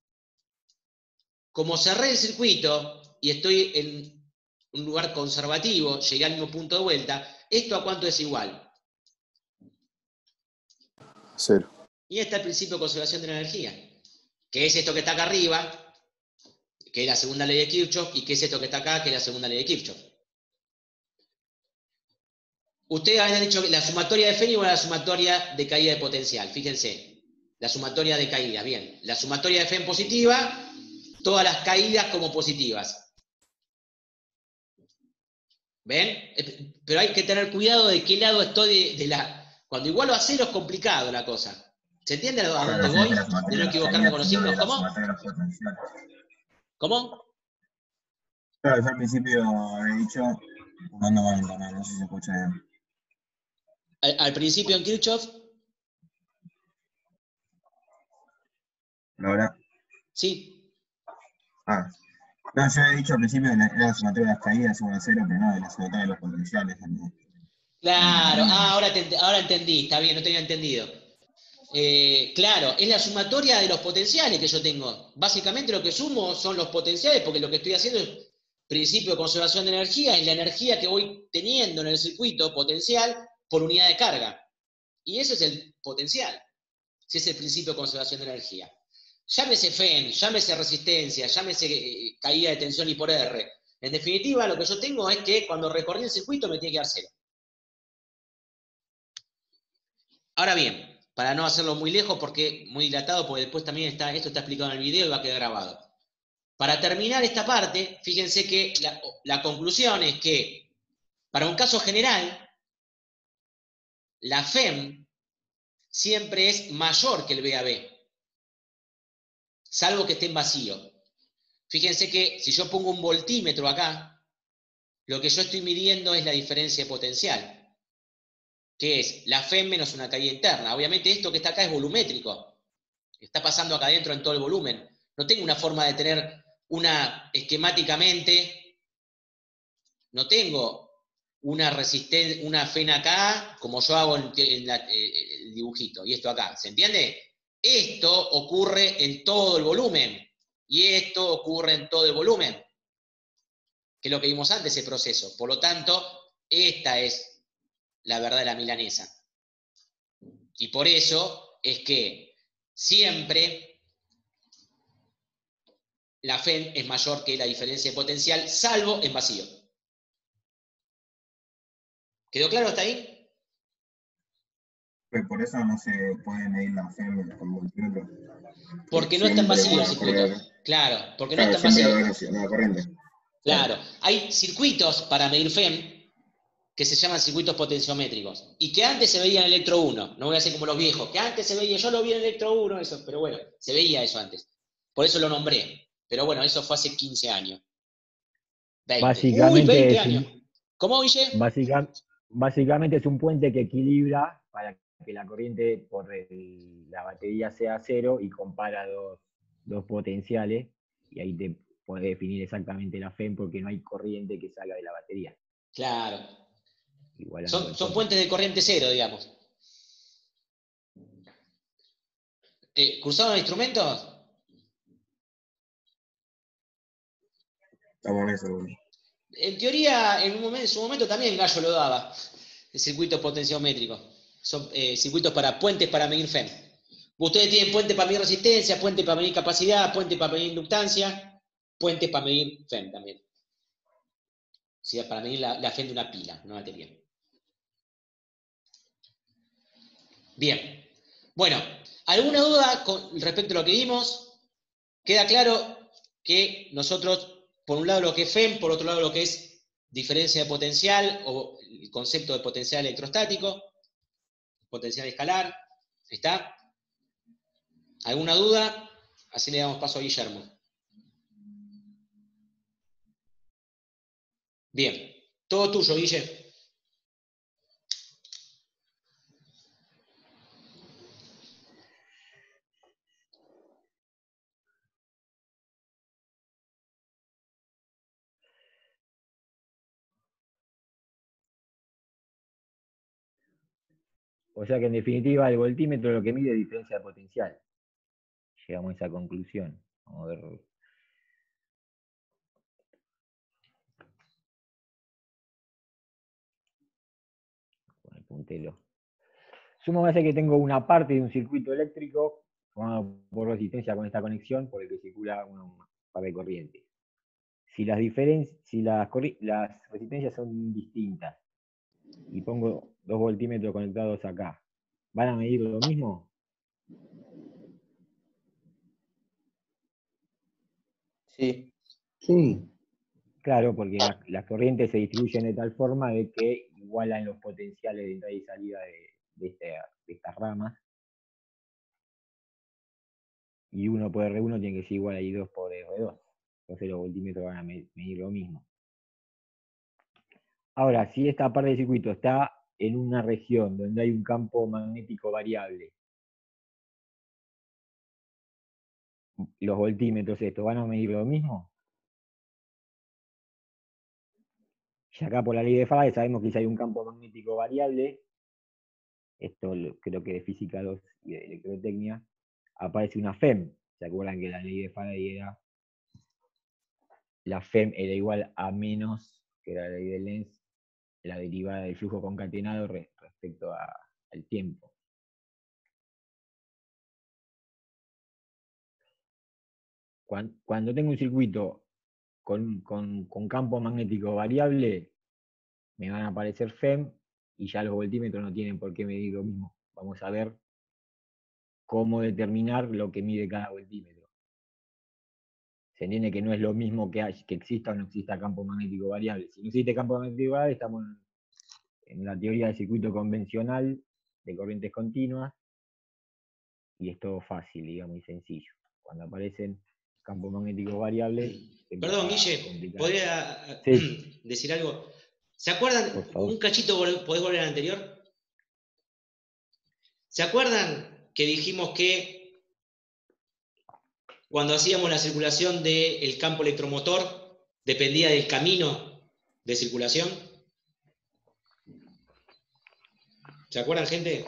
Como cerré el circuito y estoy en un lugar conservativo, llegué al mismo punto de vuelta, ¿esto a cuánto es igual? Cero. Y está el principio de conservación de la energía, que es esto que está acá arriba, que es la segunda ley de Kirchhoff, y que es esto que está acá, que es la segunda ley de Kirchhoff. Ustedes habían dicho que la sumatoria de F E M igual a la sumatoria de caída de potencial, fíjense, la sumatoria de caída, bien, la sumatoria de F E M positiva, todas las caídas como positivas. ¿Ven? Eh, Pero hay que tener cuidado de qué lado estoy de, de la... Cuando igualo a cero es complicado la cosa. ¿Se entiende a Claro, dónde o sea voy? que la De sumatoria no de las equivocarme con caídas los sirve signos. de la ¿Cómo? sumatoria de los potenciales. ¿Cómo? Claro, yo al principio había dicho, jugando mal internet, no sé si se escucha bien. Al, al principio en Kirchhoff, ¿Ahora? sí. Ah. No, yo había dicho al principio que era la sumatoria de las caídas igual a cero, pero no, de la sumatoria de los potenciales. Claro, ah, ahora, te, ahora entendí, está bien, no te había entendido. Eh, claro, es la sumatoria de los potenciales que yo tengo. Básicamente lo que sumo son los potenciales, porque lo que estoy haciendo es principio de conservación de energía, es la energía que voy teniendo en el circuito potencial por unidad de carga. Y ese es el potencial, ese es el principio de conservación de energía. Llámese F E N, llámese resistencia, llámese eh, caída de tensión I por R. En definitiva, lo que yo tengo es que cuando recorrí el circuito me tiene que dar cero. Ahora bien, para no hacerlo muy lejos, porque muy dilatado, porque después también está, esto está explicado en el video y va a quedar grabado. Para terminar esta parte, fíjense que la, la conclusión es que, para un caso general, la F E M siempre es mayor que el V A B, salvo que esté en vacío. Fíjense que si yo pongo un voltímetro acá, lo que yo estoy midiendo es la diferencia de potencial, que es la F E M menos una caída interna. Obviamente esto que está acá es volumétrico, está pasando acá adentro en todo el volumen. No tengo una forma de tener una, esquemáticamente, no tengo una resistencia, una F E N acá, como yo hago en, en la, eh, el dibujito, y esto acá, ¿se entiende? Esto ocurre en todo el volumen, y esto ocurre en todo el volumen, que es lo que vimos antes, ese proceso. Por lo tanto, esta es la verdad de la milanesa. Y por eso es que siempre la F E N es mayor que la diferencia de potencial, salvo en vacío. ¿Quedó claro hasta ahí? Pues por eso no se puede medir la F E M con multímetro. Porque no está en vacío el circuito. Claro, porque no está en vacío. La corriente. Claro, hay circuitos para medir F E M que se llaman circuitos potenciométricos y que antes se veía en Electro uno, no voy a hacer como los viejos, que antes se veía, yo lo vi en Electro uno, eso, pero bueno, se veía eso antes. Por eso lo nombré. Pero bueno, eso fue hace quince años. veinte. Básicamente Uy, veinte es años. un, ¿Cómo, Guille? básica- básicamente es un puente que equilibra para que la corriente por el- la batería sea cero y compara dos, dos potenciales y ahí te puedes definir exactamente la F E M porque no hay corriente que salga de la batería. Claro. Igualando Son, el son fondo. puentes de corriente cero, digamos. Eh, ¿Cursaron instrumentos? Estamos en eso, güey. En teoría, en, un momento, en su momento también Gallo lo daba, el circuito potenciométrico. Son eh, circuitos para puentes para medir F E M. Ustedes tienen puente para medir resistencia, puente para medir capacidad, puente para medir inductancia, puente para medir F E M también. O sea, para medir la, la F E M de una pila, una batería. Bien. Bueno, ¿alguna duda con respecto a lo que vimos? Queda claro que nosotros, por un lado lo que es F E M, por otro lado lo que es diferencia de potencial o el concepto de potencial electrostático, potencial escalar, ¿está? ¿Alguna duda? Así le damos paso a Guillermo. Bien, todo tuyo, Guille. O sea que en definitiva el voltímetro lo que mide es diferencia de potencial. Llegamos a esa conclusión. Vamos a ver. Con el puntero. Sumo base que tengo una parte de un circuito eléctrico formado por resistencia con esta conexión por el que circula una par de corrientes. Si las, si las, las resistencias son distintas y pongo dos voltímetros conectados acá, ¿van a medir lo mismo? Sí. Sí. Claro, porque las, las corrientes se distribuyen de tal forma de que igualan los potenciales de entrada y salida de, de, este, de estas ramas. Y uno por R uno tiene que ser igual a I dos por R dos. Entonces los voltímetros van a medir lo mismo. Ahora, si esta parte del circuito está en una región donde hay un campo magnético variable, los voltímetros estos van a medir lo mismo. Y acá por la ley de Faraday sabemos que si hay un campo magnético variable, esto lo, creo que de física dos y de electrotecnia, aparece una F E M. ¿Se acuerdan que la ley de Faraday era, la F E M era igual a menos, que era la ley de Lenz, la derivada del flujo concatenado respecto a, al tiempo? Cuando, cuando tengo un circuito con, con, con campo magnético variable, me van a aparecer F E M y ya los voltímetros no tienen por qué medir lo mismo. Vamos a ver cómo determinar lo que mide cada voltímetro. Se entiende que no es lo mismo que, hay, que exista o no exista campo magnético variable. Si no existe campo magnético variable, estamos en, en la teoría del circuito convencional de corrientes continuas, y es todo fácil, digamos, y sencillo. Cuando aparecen campos magnéticos variables... Perdón, Guille, ¿podría sí. decir algo? ¿Se acuerdan? Un cachito, ¿podés volver al anterior? ¿Se acuerdan que dijimos que cuando hacíamos la circulación del campo electromotor dependía del camino de circulación? ¿Se acuerdan, gente?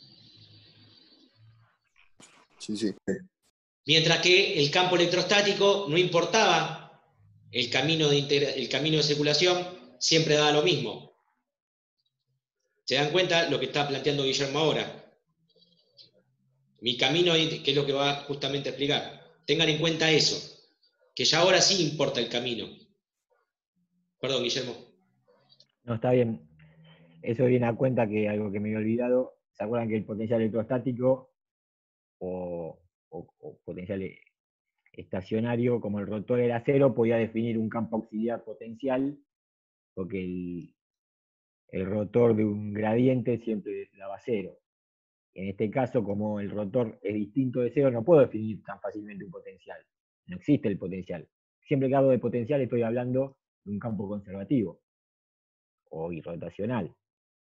Sí, sí. Mientras que el campo electrostático no importaba el camino de, el camino de circulación, siempre daba lo mismo. ¿Se dan cuenta lo que está planteando Guillermo ahora? Mi camino, que es lo que va justamente a explicar. Tengan en cuenta eso, que ya ahora sí importa el camino. Perdón, Guillermo. No, está bien. Eso viene a cuenta que algo que me había olvidado. ¿Se acuerdan que el potencial electrostático o, o, o potencial estacionario, como el rotor era cero, podía definir un campo auxiliar potencial, porque el, el rotor de un gradiente siempre daba cero. En este caso, como el rotor es distinto de cero, no puedo definir tan fácilmente un potencial. No existe el potencial. Siempre que hablo de potencial estoy hablando de un campo conservativo o irrotacional.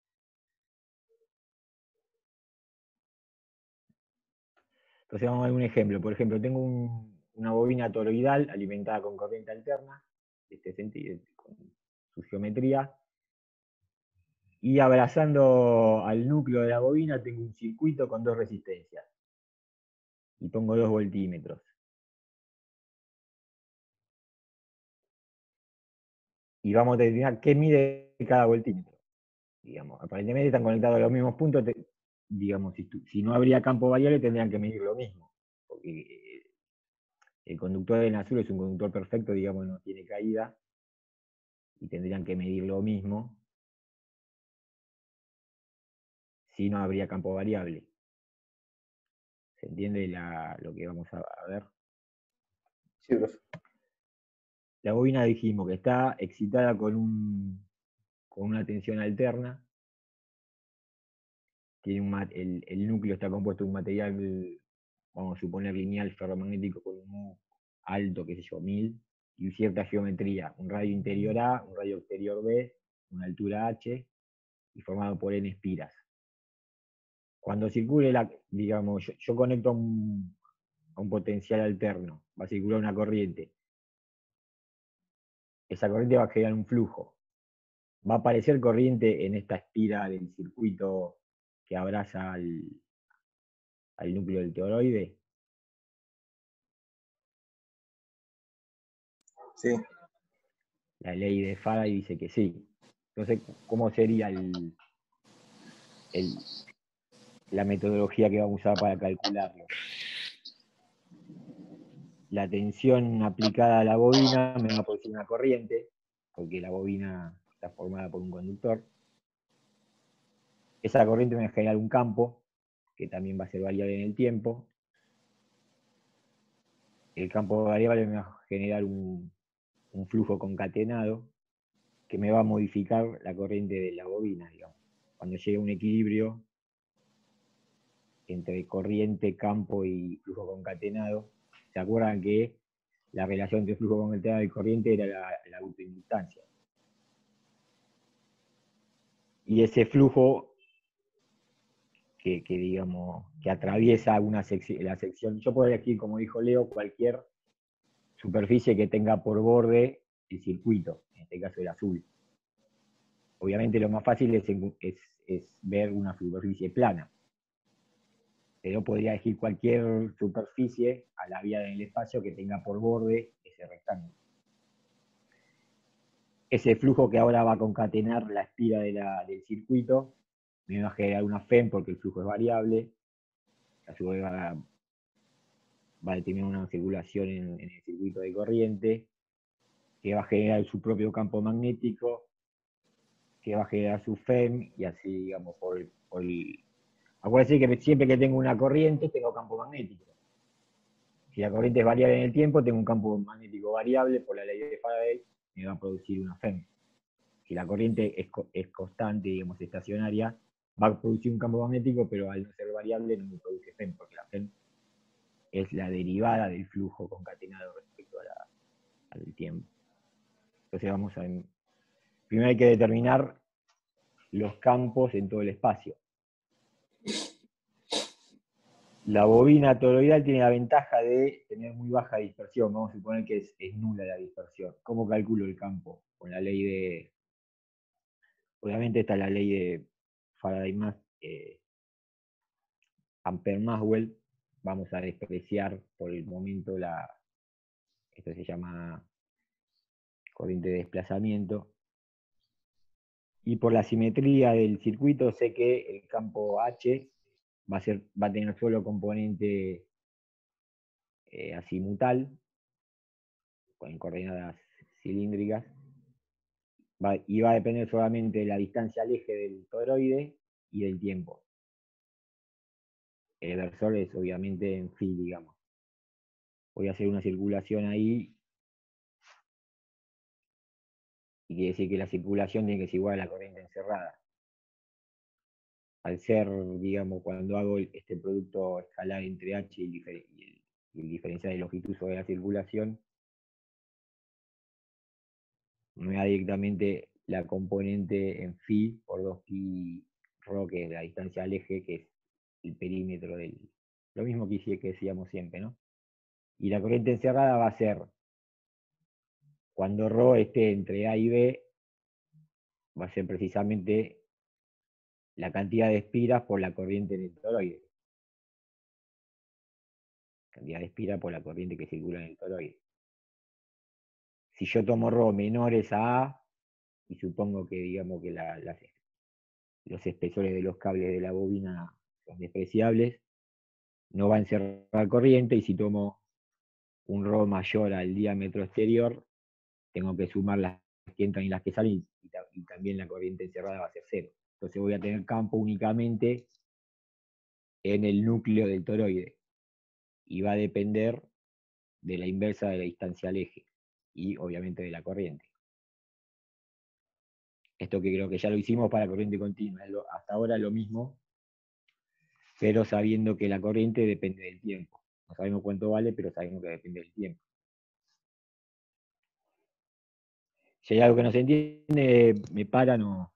Entonces vamos a ver un ejemplo. Por ejemplo, tengo un, una bobina toroidal alimentada con corriente alterna, de este sentido, con su geometría, y abrazando al núcleo de la bobina tengo un circuito con dos resistencias. Y pongo dos voltímetros. Y vamos a determinar qué mide cada voltímetro. Digamos, aparentemente están conectados a los mismos puntos. Te, digamos, si, si no habría campo variable tendrían que medir lo mismo. Porque el conductor en azul es un conductor perfecto, digamos, no tiene caída. Y tendrían que medir lo mismo. Si no habría campo variable. ¿Se entiende la, lo que vamos a, a ver? Sí, profe. La bobina dijimos que está excitada con, un, con una tensión alterna. Tiene un, el, el núcleo está compuesto de un material, vamos a suponer, lineal ferromagnético con un U alto, qué sé yo, mil, y cierta geometría, un radio interior A, un radio exterior B, una altura H, y formado por N espiras. Cuando circule la, digamos, yo, yo conecto a un, a un potencial alterno, va a circular una corriente. Esa corriente va a generar un flujo. Va a aparecer corriente en esta espira del circuito que abraza al, al núcleo del toroide. Sí. La ley de Faraday dice que sí. Entonces, ¿cómo sería el, el, la metodología que vamos a usar para calcularlo? La tensión aplicada a la bobina me va a producir una corriente, porque la bobina está formada por un conductor. Esa corriente me va a generar un campo, que también va a ser variable en el tiempo. El campo variable me va a generar un, un flujo concatenado que me va a modificar la corriente de la bobina, digamos. Cuando llegue a un equilibrio entre corriente, campo y flujo concatenado, ¿se acuerdan que la relación entre flujo concatenado y corriente era la, la autoinductancia? Y ese flujo que, que digamos, que atraviesa una sección, la sección, yo puedo elegir, como dijo Leo, cualquier superficie que tenga por borde el circuito, en este caso el azul. Obviamente lo más fácil es, es, es ver una superficie plana, pero podría elegir cualquier superficie a la vía del espacio que tenga por borde ese rectángulo. Ese flujo que ahora va a concatenar la espira de la, del circuito me va a generar una F E M porque el flujo es variable, a su vez va a, va a determinar una circulación en, en el circuito de corriente, que va a generar su propio campo magnético, que va a generar su F E M, y así, digamos, por, por el... Acuérdense que siempre que tengo una corriente, tengo campo magnético. Si la corriente es variable en el tiempo, tengo un campo magnético variable, por la ley de Faraday, me va a producir una F E M. Si la corriente es, es constante, digamos, estacionaria, va a producir un campo magnético, pero al no ser variable no me produce F E M, porque la F E M es la derivada del flujo concatenado respecto a la, al tiempo. Entonces vamos a... Primero hay que determinar los campos en todo el espacio. La bobina toroidal tiene la ventaja de tener muy baja dispersión. Vamos a suponer que es, es nula la dispersión. ¿Cómo calculo el campo? Con la ley de... Obviamente está la ley de Faraday más eh, Ampère-Maxwell. Vamos a despreciar por el momento la... Esto se llama corriente de desplazamiento. Y por la simetría del circuito sé que el campo H va a, ser, va a tener solo componente eh, azimutal, con coordenadas cilíndricas, va, y va a depender solamente de la distancia al eje del toroide y del tiempo. El versor es obviamente en phi, digamos. Voy a hacer una circulación ahí, y quiere decir que la circulación tiene que ser igual a la corriente encerrada. Al ser, digamos, cuando hago este producto escalar entre H y el, y el, y el diferencial de longitud sobre la circulación, me da directamente la componente en phi por dos pi rho, que es la distancia al eje, que es el perímetro del... Lo mismo que, que decíamos siempre, ¿no? Y la corriente encerrada va a ser, cuando rho esté entre A y B, va a ser precisamente la cantidad de espiras por la corriente en el toroide. Cantidad de espiras por la corriente que circula en el toroide. Si yo tomo rho menores a A, y supongo que digamos que la, las, los espesores de los cables de la bobina son despreciables, no va a encerrar corriente, y si tomo un rho mayor al diámetro exterior, tengo que sumar las que entran y las que salen, y, y también la corriente encerrada va a ser cero. Entonces voy a tener campo únicamente en el núcleo del toroide, y va a depender de la inversa de la distancia al eje, y obviamente de la corriente. Esto que creo que ya lo hicimos para corriente continua, es lo, hasta ahora lo mismo, pero sabiendo que la corriente depende del tiempo. No sabemos cuánto vale, pero sabemos que depende del tiempo. Si hay algo que no se entiende, me paran o...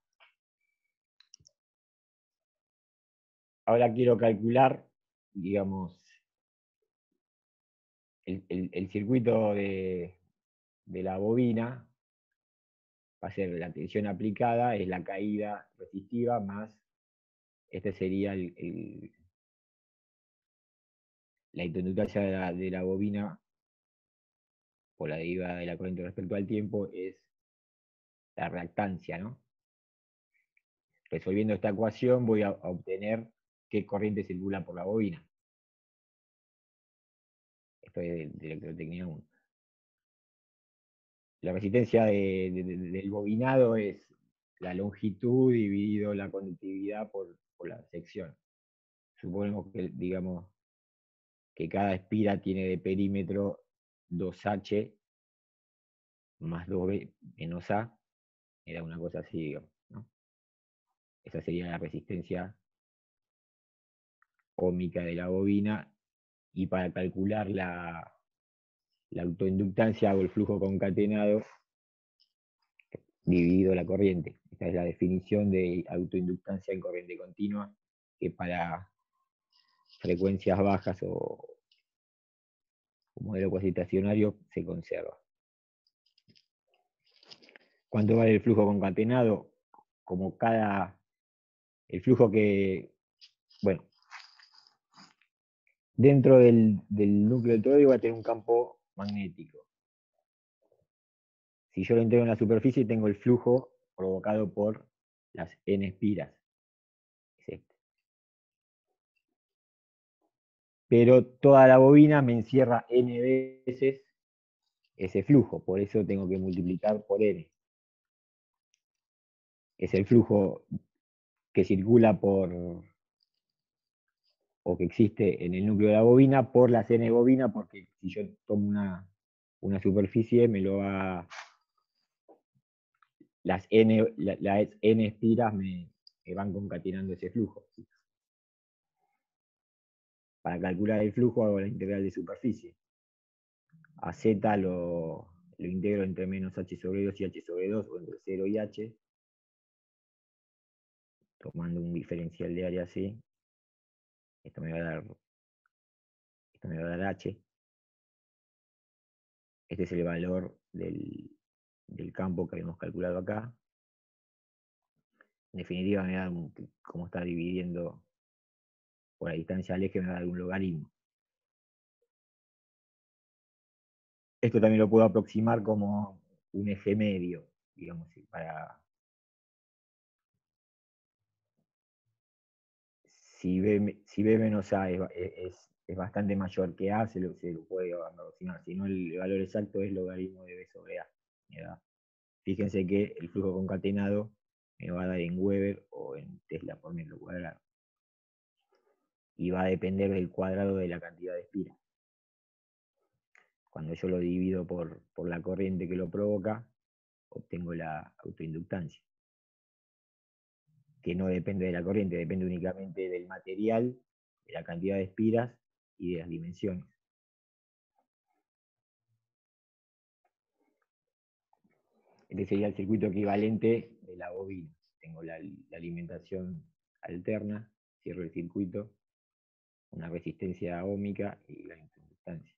Ahora quiero calcular, digamos, el, el, el circuito de, de la bobina. Va a ser la tensión aplicada, es la caída resistiva, más este sería el, el, la inductancia de la, de la bobina por la derivada de la corriente respecto al tiempo, es la reactancia, ¿no? Resolviendo esta ecuación voy a, a obtener qué corriente circula por la bobina. Esto es de, de electrotecnia uno. La resistencia de, de, de, del bobinado es la longitud dividido la conductividad por, por la sección. Suponemos que, digamos, que cada espira tiene de perímetro dos H más dos B menos A, era una cosa así, digamos, ¿no? Esa sería la resistencia óhmica de la bobina, y para calcular la, la autoinductancia hago el flujo concatenado dividido la corriente. Esta es la definición de autoinductancia en corriente continua, que para frecuencias bajas o un modelo cuasi estacionario se conserva. ¿Cuánto vale el flujo concatenado? Como cada, el flujo que, bueno, dentro del, del núcleo del toroide va a tener un campo magnético. Si yo lo integro en la superficie, tengo el flujo provocado por las N espiras. Es este. Pero toda la bobina me encierra N veces ese flujo, por eso tengo que multiplicar por N. Es el flujo que circula por, o que existe en el núcleo de la bobina, por las N bobina, porque si yo tomo una, una superficie, me lo va, las N, la, las N espiras me, me van concatenando ese flujo. Para calcular el flujo hago la integral de superficie. A Z lo, lo integro entre menos H sobre dos y H sobre dos, o entre cero y H, tomando un diferencial de área así. Esto me va a dar, esto me va a dar H. Este es el valor del, del campo que habíamos calculado acá. En definitiva me da un, como está dividiendo por la distancia al eje, me va a dar un logaritmo. Esto también lo puedo aproximar como un eje medio, digamos, para... Si B, si B menos A es, es, es bastante mayor que A, se lo, se lo puede aproximar. Si no, el valor exacto es logaritmo de B sobre A. Fíjense que el flujo concatenado me va a dar en Weber o en Tesla por metro cuadrado. Y va a depender del cuadrado de la cantidad de espiras. Cuando yo lo divido por, por la corriente que lo provoca, obtengo la autoinductancia, que no depende de la corriente, depende únicamente del material, de la cantidad de espiras y de las dimensiones. Este sería el circuito equivalente de la bobina. Tengo la, la alimentación alterna, cierro el circuito, una resistencia óhmica y la inductancia.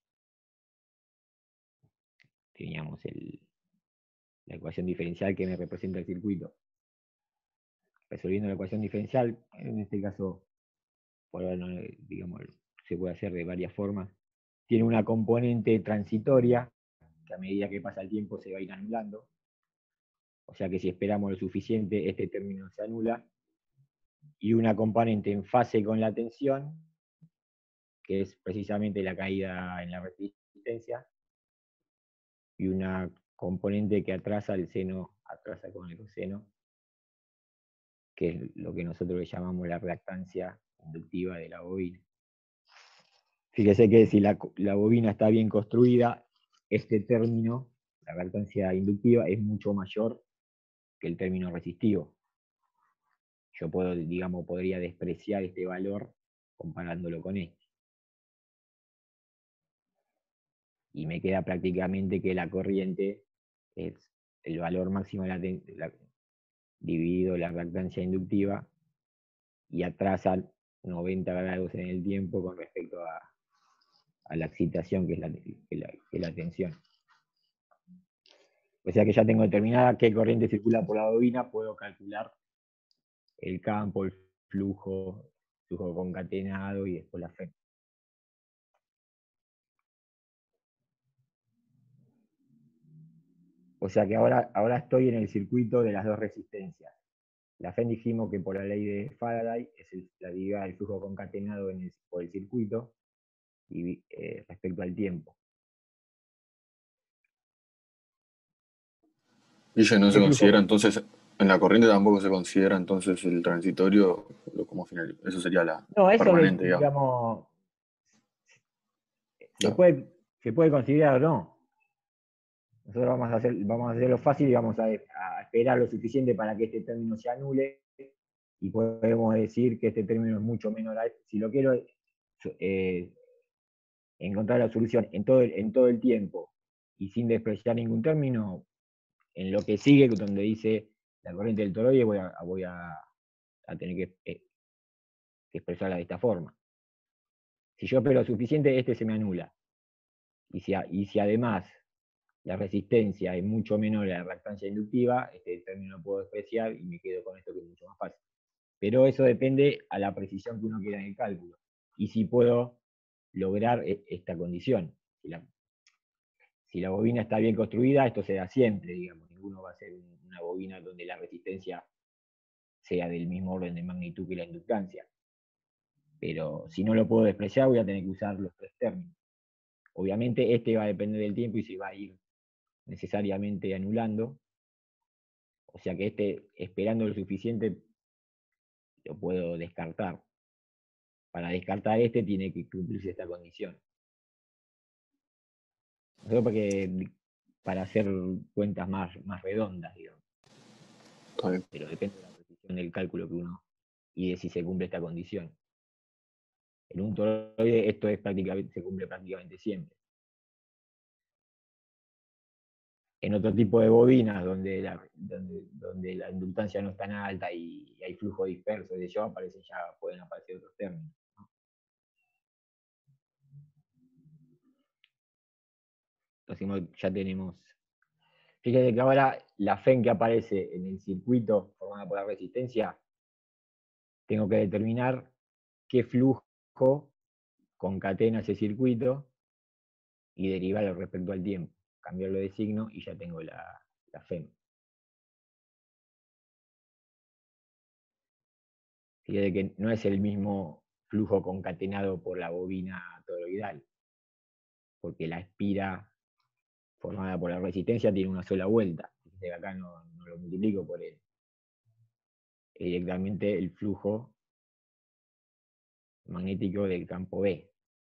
Teníamos el, la ecuación diferencial que me representa el circuito. Resolviendo la ecuación diferencial, en este caso, por ahora, digamos, se puede hacer de varias formas. Tiene una componente transitoria, que a medida que pasa el tiempo se va a ir anulando. O sea que si esperamos lo suficiente, este término se anula. Y una componente en fase con la tensión, que es precisamente la caída en la resistencia, y una componente que atrasa el seno, atrasa con el coseno, que es lo que nosotros le llamamos la reactancia inductiva de la bobina. Fíjese que si la, la bobina está bien construida, este término, la reactancia inductiva, es mucho mayor que el término resistivo. Yo puedo, digamos, podría despreciar este valor comparándolo con este. Y me queda prácticamente que la corriente es el valor máximo de la, de la, dividido la reactancia inductiva, y atrasa noventa grados en el tiempo con respecto a, a la excitación, que es la, que la, que es la tensión. O sea que ya tengo determinada qué corriente circula por la bobina, puedo calcular el campo, el flujo, flujo concatenado y después la F E N. O sea que ahora, ahora estoy en el circuito de las dos resistencias. La F E N dijimos que por la ley de Faraday es el, la derivada del flujo concatenado en el, por el circuito y, eh, respecto al tiempo. Y ya no se El considera flujo, entonces, en la corriente tampoco se considera entonces el transitorio como final. Eso sería la no, eso de, permanente, digamos. digamos, se Claro. puede, se puede considerar o no. Nosotros vamos a, hacer, vamos a hacerlo fácil y vamos a, a esperar lo suficiente para que este término se anule, y podemos decir que este término es mucho menor a este. Si lo quiero eh, encontrar la solución en todo, el, en todo el tiempo y sin despreciar ningún término, en lo que sigue, donde dice la corriente del toroide, voy a, voy a, a tener que, eh, que expresarla de esta forma. Si yo espero lo suficiente, este se me anula. Y si, y si además la resistencia es mucho menor a la reactancia inductiva, este término lo puedo despreciar y me quedo con esto, que es mucho más fácil. Pero eso depende a la precisión que uno quiera en el cálculo. Y si puedo lograr esta condición. Si la, si la bobina está bien construida, esto se da siempre, digamos. Ninguno va a hacer una bobina donde la resistencia sea del mismo orden de magnitud que la inductancia. Pero si no lo puedo despreciar, voy a tener que usar los tres términos. Obviamente este va a depender del tiempo y se va a ir necesariamente anulando. O sea que este, esperando lo suficiente, lo puedo descartar. Para descartar este tiene que cumplirse esta condición. Eso porque, para hacer cuentas más, más redondas, digamos. Está bien. Pero depende de la precisión del cálculo que uno y de si se cumple esta condición. En un toroide esto es prácticamente, se cumple prácticamente siempre. En otro tipo de bobinas, donde la, donde, donde la inductancia no es tan alta y, y hay flujo disperso de ello, aparecen ya, pueden aparecer otros términos, ¿no? Entonces ya tenemos. Fíjense que ahora la F E M que aparece en el circuito formada por la resistencia, tengo que determinar qué flujo concatena ese circuito y derivarlo respecto al tiempo. Cambiarlo de signo y ya tengo la, la F E M. Fíjate que no es el mismo flujo concatenado por la bobina toroidal, porque la espira formada por la resistencia tiene una sola vuelta. Fíjate que acá no, no lo multiplico por él. Es directamente el flujo magnético del campo B.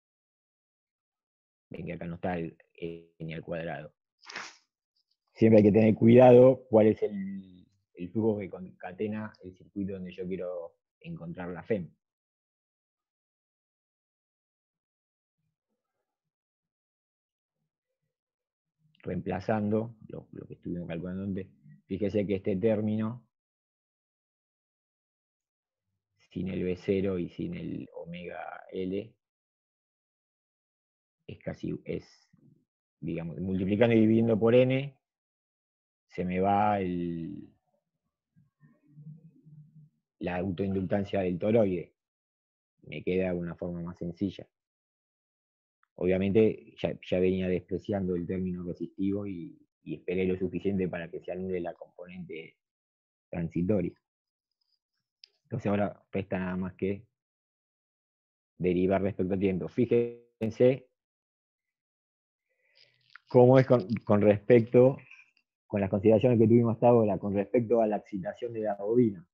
Ven que acá no está el N al cuadrado. Siempre hay que tener cuidado cuál es el, el flujo que concatena el circuito donde yo quiero encontrar la F E M. Reemplazando lo, lo que estuvimos calculando antes, fíjese que este término, sin el B cero y sin el omega L, es casi, es, digamos, multiplicando y dividiendo por N, se me va el, la autoinductancia del toroide. Me queda una forma más sencilla. Obviamente ya, ya venía despreciando el término resistivo y, y esperé lo suficiente para que se anule la componente transitoria. Entonces ahora resta nada más que derivar respecto al tiempo. Fíjense cómo es con, con respecto, con las consideraciones que tuvimos hasta ahora, con respecto a la excitación de la bobina.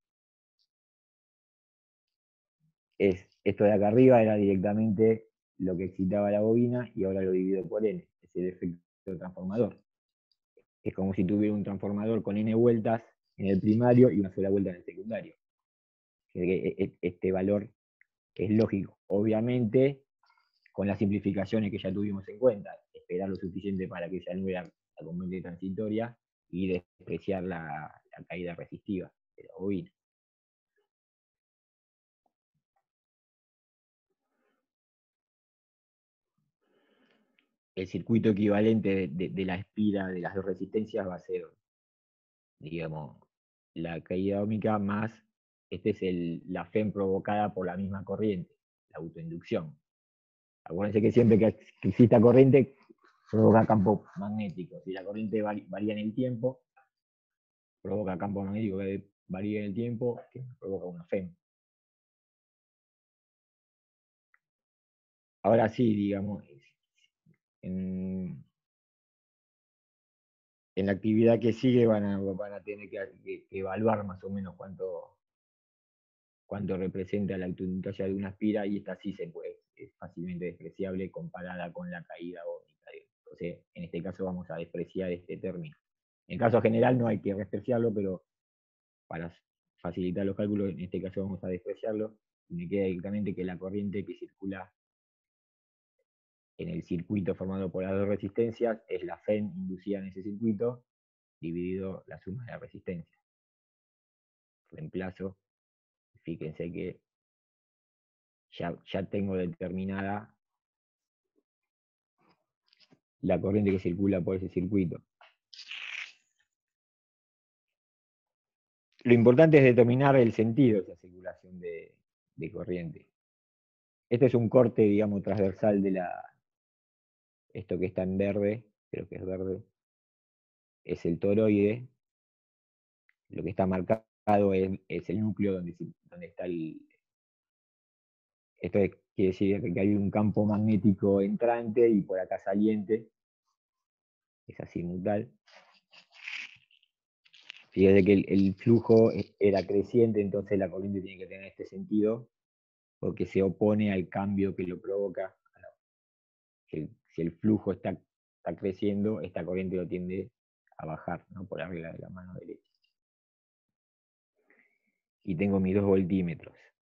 Es, esto de acá arriba era directamente lo que excitaba la bobina y ahora lo divido por N. Es el efecto transformador. Es como si tuviera un transformador con N vueltas en el primario y una sola vuelta en el secundario. Este valor es lógico. Obviamente, con las simplificaciones que ya tuvimos en cuenta, esperar lo suficiente para que se anule la, la componente transitoria y despreciar la, la caída resistiva de la bobina. El circuito equivalente de, de, de la espira de las dos resistencias va a ser, digamos, la caída óhmica más, este es el, la F E M provocada por la misma corriente, la autoinducción. Acuérdense que siempre que exista corriente, provoca campo magnético. Si la corriente varía en el tiempo, provoca campo magnético que varía en el tiempo, que provoca una F E M. Ahora sí, digamos, en, en la actividad que sigue van a, van a tener que, que, que evaluar más o menos cuánto, cuánto representa la autoinductancia de una espira, y esta sí se puede, es fácilmente despreciable comparada con la caída óhmica. Entonces, en este caso vamos a despreciar este término. En el caso general no hay que despreciarlo, pero para facilitar los cálculos, en este caso vamos a despreciarlo. Y me queda directamente que la corriente que circula en el circuito formado por las dos resistencias es la F E N inducida en ese circuito, dividido la suma de la resistencia. Reemplazo, fíjense que ya, ya tengo determinada la corriente que circula por ese circuito. Lo importante es determinar el sentido de esa circulación de, de corriente. Este es un corte, digamos, transversal de la... Esto que está en verde, creo que es verde, es el toroide. Lo que está marcado es, es el núcleo donde, donde está el... Esto es, quiere decir que hay un campo magnético entrante y por acá saliente. Es azimutal. Fíjate que el, el flujo era creciente, entonces la corriente tiene que tener este sentido, porque se opone al cambio que lo provoca. Si el, si el flujo está, está creciendo, esta corriente lo tiende a bajar, ¿no? Por la regla de la mano derecha. Y tengo mis dos voltímetros.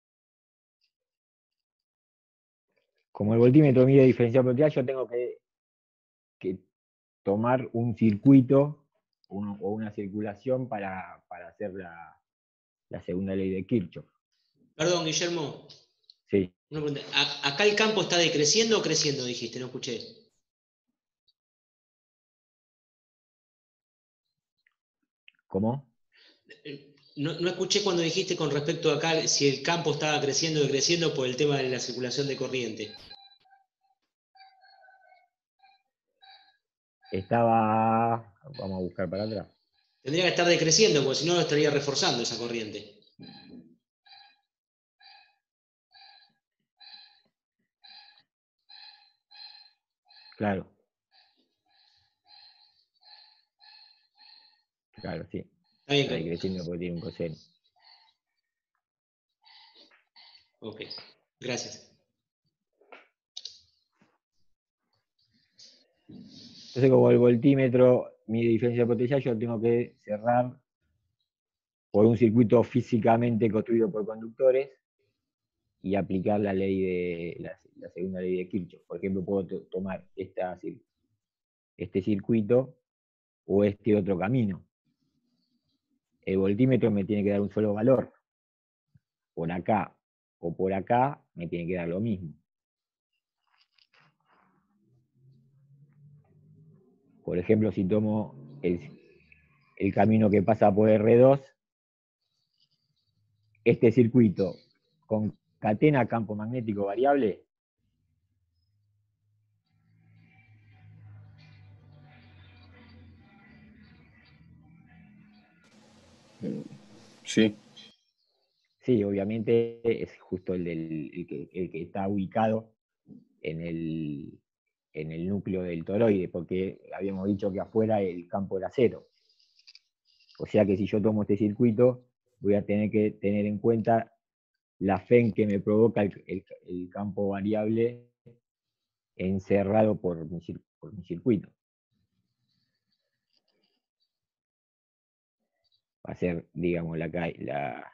Como el voltímetro mide diferencial potencial, yo tengo que, que tomar un circuito uno, o una circulación para, para hacer la, la segunda ley de Kirchhoff. Perdón, Guillermo. Sí. Una pregunta. ¿Acá el campo está decreciendo o creciendo, dijiste? No escuché. ¿Cómo? No, no escuché cuando dijiste con respecto a acá si el campo estaba creciendo o decreciendo por el tema de la circulación de corriente. Estaba... Vamos a buscar para atrás. Tendría que estar decreciendo, porque si no estaría reforzando esa corriente. Claro. Claro, sí. Está bien, Está que... decreciendo porque tiene un coseno. Ok, gracias. Entonces, como el voltímetro mide diferencia de potencial, yo tengo que cerrar por un circuito físicamente construido por conductores y aplicar la ley de la, la segunda ley de Kirchhoff. Por ejemplo, puedo tomar esta, este circuito o este otro camino. El voltímetro me tiene que dar un solo valor. Por acá o por acá me tiene que dar lo mismo. Por ejemplo, si tomo el, el camino que pasa por R dos, este circuito concatena campo magnético variable. Sí. Sí, obviamente es justo el, del, el, que, el que está ubicado en el, en el núcleo del toroide, porque habíamos dicho que afuera el campo era cero. O sea que si yo tomo este circuito, voy a tener que tener en cuenta la F E N que me provoca el, el, el campo variable encerrado por mi, por mi circuito. Va a ser, digamos, la, la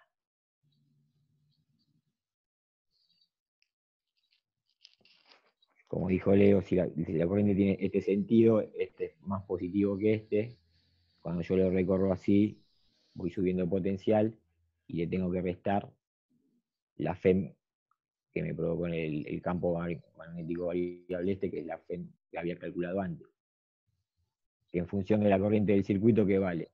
como dijo Leo, si la, si la corriente tiene este sentido, este es más positivo que este. Cuando yo lo recorro así, voy subiendo potencial y le tengo que restar la F E M que me provocó en el, el campo magnético variable este, que es la F E M que había calculado antes. Que en función de la corriente del circuito, ¿qué vale?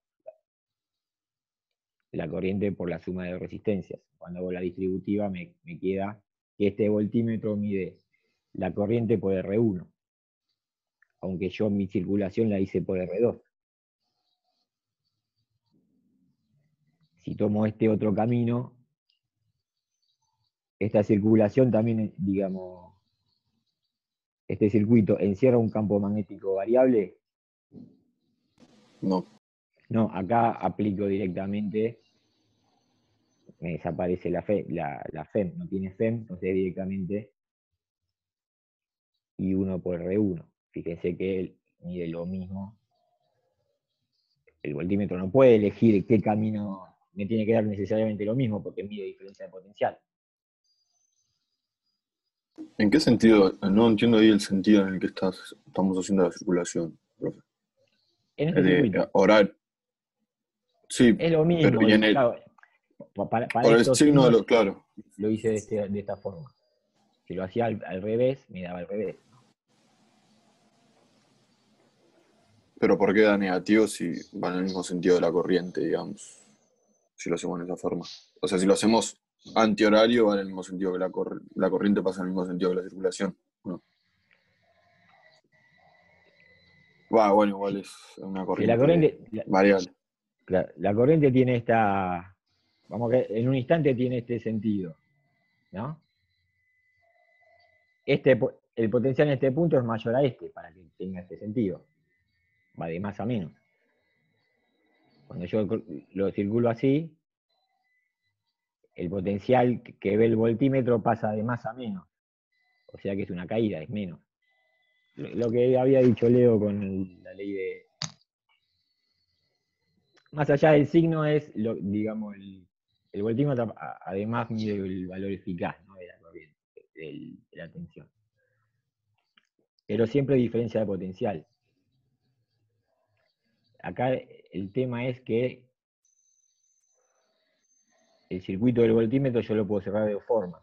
La corriente por la suma de resistencias. Cuando hago la distributiva me, me queda que este voltímetro mide la corriente por R uno, aunque yo mi circulación la hice por R dos. Si tomo este otro camino, esta circulación también, digamos, este circuito encierra un campo magnético variable. No. No, acá aplico directamente, me desaparece la, fe, la, la F E M, no tiene F E M, entonces directamente I uno por R uno. Fíjense que él mide lo mismo. El voltímetro no puede elegir qué camino me tiene que dar necesariamente lo mismo, porque mide diferencia de potencial. ¿En qué sentido? No entiendo ahí el sentido en el que estás, estamos haciendo la circulación, profe. En este Es de circuito. horario. Sí, Es lo mismo. pero y en el, Claro, para, para por el estos signo de signos lo, claro. lo hice de, este- de esta forma. Si lo hacía al, al revés, me daba al revés. Pero ¿por qué da negativo si va en el mismo sentido de la corriente, digamos? Si lo hacemos de esa forma. O sea, si lo hacemos antihorario, va en el mismo sentido que la, cor la corriente pasa en el mismo sentido que la circulación. ¿No? Va, bueno, igual es una Si corriente, la corriente, la, variable. la, la corriente tiene esta, vamos a ver, en un instante tiene este sentido, ¿no? Este, el potencial en este punto es mayor a este, para que tenga este sentido. Va de más a menos. Cuando yo lo circulo así, el potencial que ve el voltímetro pasa de más a menos. O sea que es una caída, es menos. Lo que había dicho Leo con el, la ley de... Más allá del signo es, lo, digamos, el, el voltímetro además mide el valor eficaz, ¿no?, de la corriente, de, de la tensión. Pero siempre hay diferencia de potencial. Acá el tema es que el circuito del voltímetro yo lo puedo cerrar de dos formas.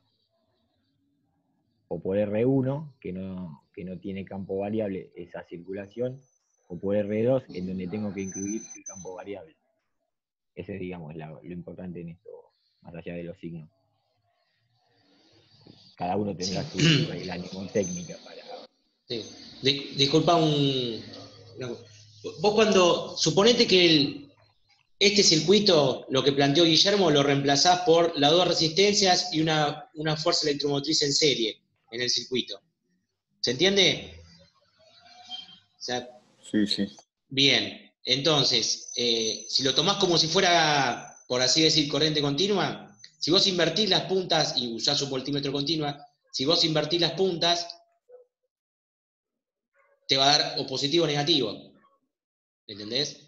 O por R uno, que no, que no tiene campo variable esa circulación, o por R dos, en donde tengo que incluir el campo variable. Ese es, digamos, la, lo importante en esto, más allá de los signos. Cada uno tendrá su regla mnemotécnica para... Sí. Di- disculpa un... una cosa. Vos cuando... Suponete que el, este circuito, lo que planteó Guillermo, lo reemplazás por las dos resistencias y una, una fuerza electromotriz en serie en el circuito. ¿Se entiende? O sea, Sí, sí. bien. Entonces, eh, si lo tomás como si fuera, por así decir, corriente continua, si vos invertís las puntas y usás un voltímetro continua, si vos invertís las puntas, te va a dar o positivo o negativo. ¿Entendés?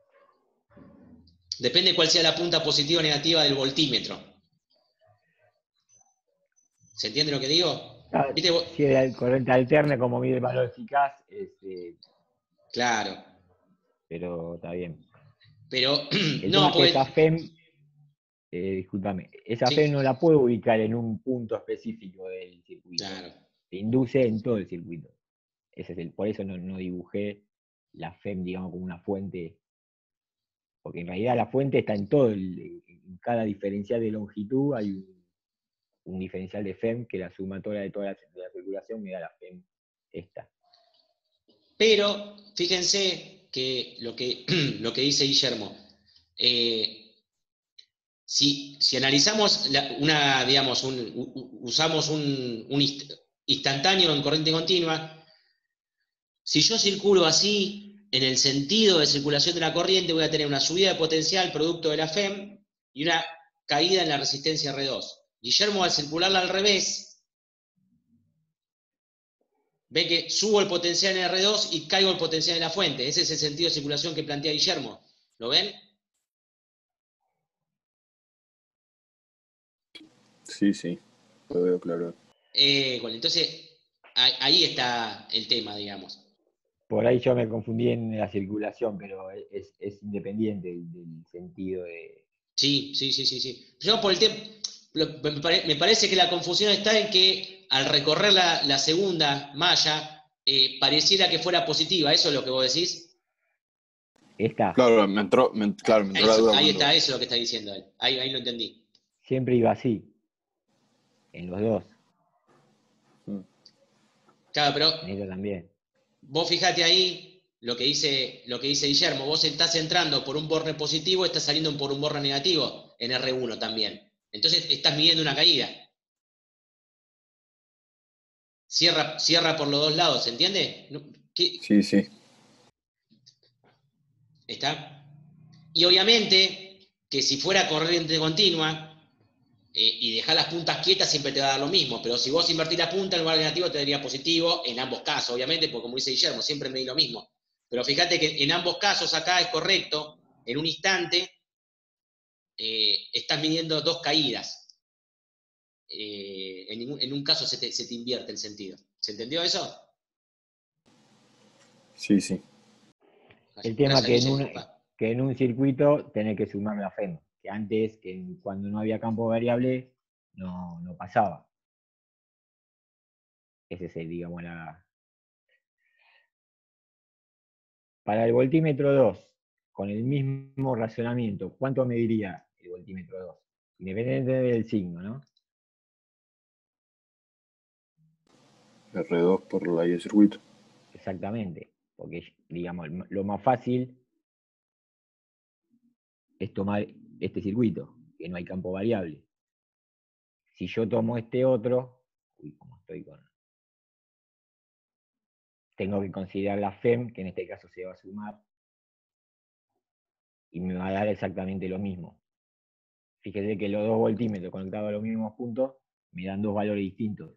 Depende cuál sea la punta positiva o negativa del voltímetro. ¿Se entiende lo que digo? Claro, ¿Viste vos? si es corriente alterna, como mide el valor eficaz, este, Claro. pero está bien. Pero, El tema no, es que pues... esa F E M, eh, discúlpame, esa Sí. F E M no la puedo ubicar en un punto específico del circuito. Claro. Se induce en todo el circuito. Ese es el, por eso no, no dibujé la F E M, digamos, como una fuente, porque en realidad la fuente está en todo, el, en cada diferencial de longitud hay un, un diferencial de F E M que la sumatoria de toda la, de la circulación me da la F E M esta. Pero, fíjense que lo que, lo que dice Guillermo, eh, si, si analizamos la, una, digamos, un, u, usamos un, un instantáneo en corriente continua, si yo circulo así, en el sentido de circulación de la corriente, voy a tener una subida de potencial producto de la F E M y una caída en la resistencia R dos. Guillermo, al circularla al revés, ve que subo el potencial en R dos y caigo el potencial en la fuente. Ese es el sentido de circulación que plantea Guillermo. ¿Lo ven? Sí, sí. Lo veo claro. Eh, bueno, entonces, ahí está el tema, digamos. Por ahí yo me confundí en la circulación, pero es, es independiente del, del sentido de... Sí, sí, sí, sí, sí. Yo por el tiempo, me parece que la confusión está en que al recorrer la, la segunda malla, eh, pareciera que fuera positiva. ¿Eso es lo que vos decís? Esta. Claro, me entró, me, claro, me entró Eso, la duda. ahí Cuando... está, eso es lo que está diciendo él. Ahí, ahí lo entendí. Siempre iba así. En los dos. Mm. Claro, pero En esta también. vos fijate ahí lo que dice, lo que dice Guillermo. Vos estás entrando por un borne positivo, estás saliendo por un borne negativo en R uno también. Entonces estás midiendo una caída. Cierra, cierra por los dos lados, ¿se entiende? ¿Qué? Sí, sí. ¿Está? Y obviamente que si fuera corriente continua, eh, y dejar las puntas quietas siempre te va a dar lo mismo, pero si vos invertís la punta en lugar de negativo te daría positivo en ambos casos, obviamente, porque como dice Guillermo, siempre me di lo mismo. Pero fíjate que en ambos casos acá es correcto, en un instante eh, estás midiendo dos caídas. Eh, en, ningún, en un caso se te, se te invierte el sentido. ¿Se entendió eso? Sí, sí. El tema que en, un, Disculpa. que en un circuito tenés que sumar la F E M, que antes, que cuando no había campo variable, no, no pasaba. Ese es el, digamos, la... Para el voltímetro dos, con el mismo razonamiento, ¿cuánto mediría el voltímetro dos? Independiente del signo, ¿no? R dos por la I de circuito. Exactamente, porque, digamos, lo más fácil es tomar este circuito, que no hay campo variable. Si yo tomo este otro, uy, como estoy con... Tengo que considerar la F E M, que en este caso se va a sumar, y me va a dar exactamente lo mismo. Fíjese que los dos voltímetros conectados a los mismos puntos me dan dos valores distintos.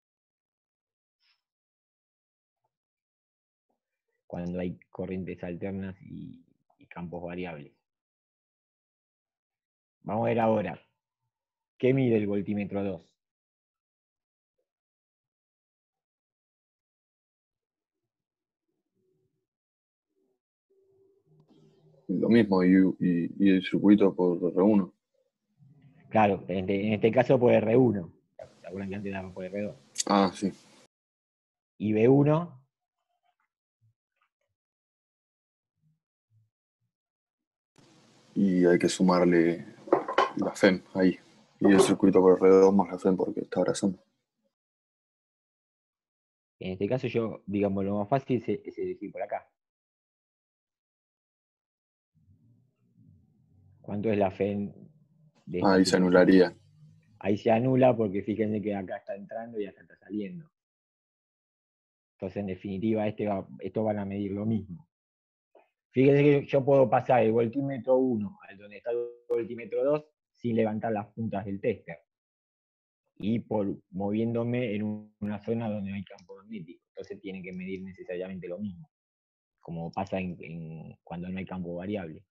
Cuando hay corrientes alternas y, y campos variables. Vamos a ver ahora, ¿qué mide el voltímetro dos? Lo mismo, y, y, y el circuito por R uno. Claro, en este, en este caso por R uno. ¿Se acuerdan que antes daba por R dos? Ah, sí. Y B uno, Y hay que sumarle la F E M ahí. Y el circuito por R dos más la F E M porque está abrazando. en este caso yo, digamos, lo más fácil es, es elegir por acá. ¿Cuánto es la F E M de esta Ahí se superficie? anularía. Ahí se anula porque fíjense que acá está entrando y acá está saliendo. Entonces, en definitiva, este va, estos van a medir lo mismo. Fíjense que yo puedo pasar el voltímetro uno al donde está el voltímetro dos sin levantar las puntas del tester. Y por moviéndome en un, una zona donde no hay campo magnético. Entonces tienen que medir necesariamente lo mismo. Como pasa en, en, cuando no hay campo variable.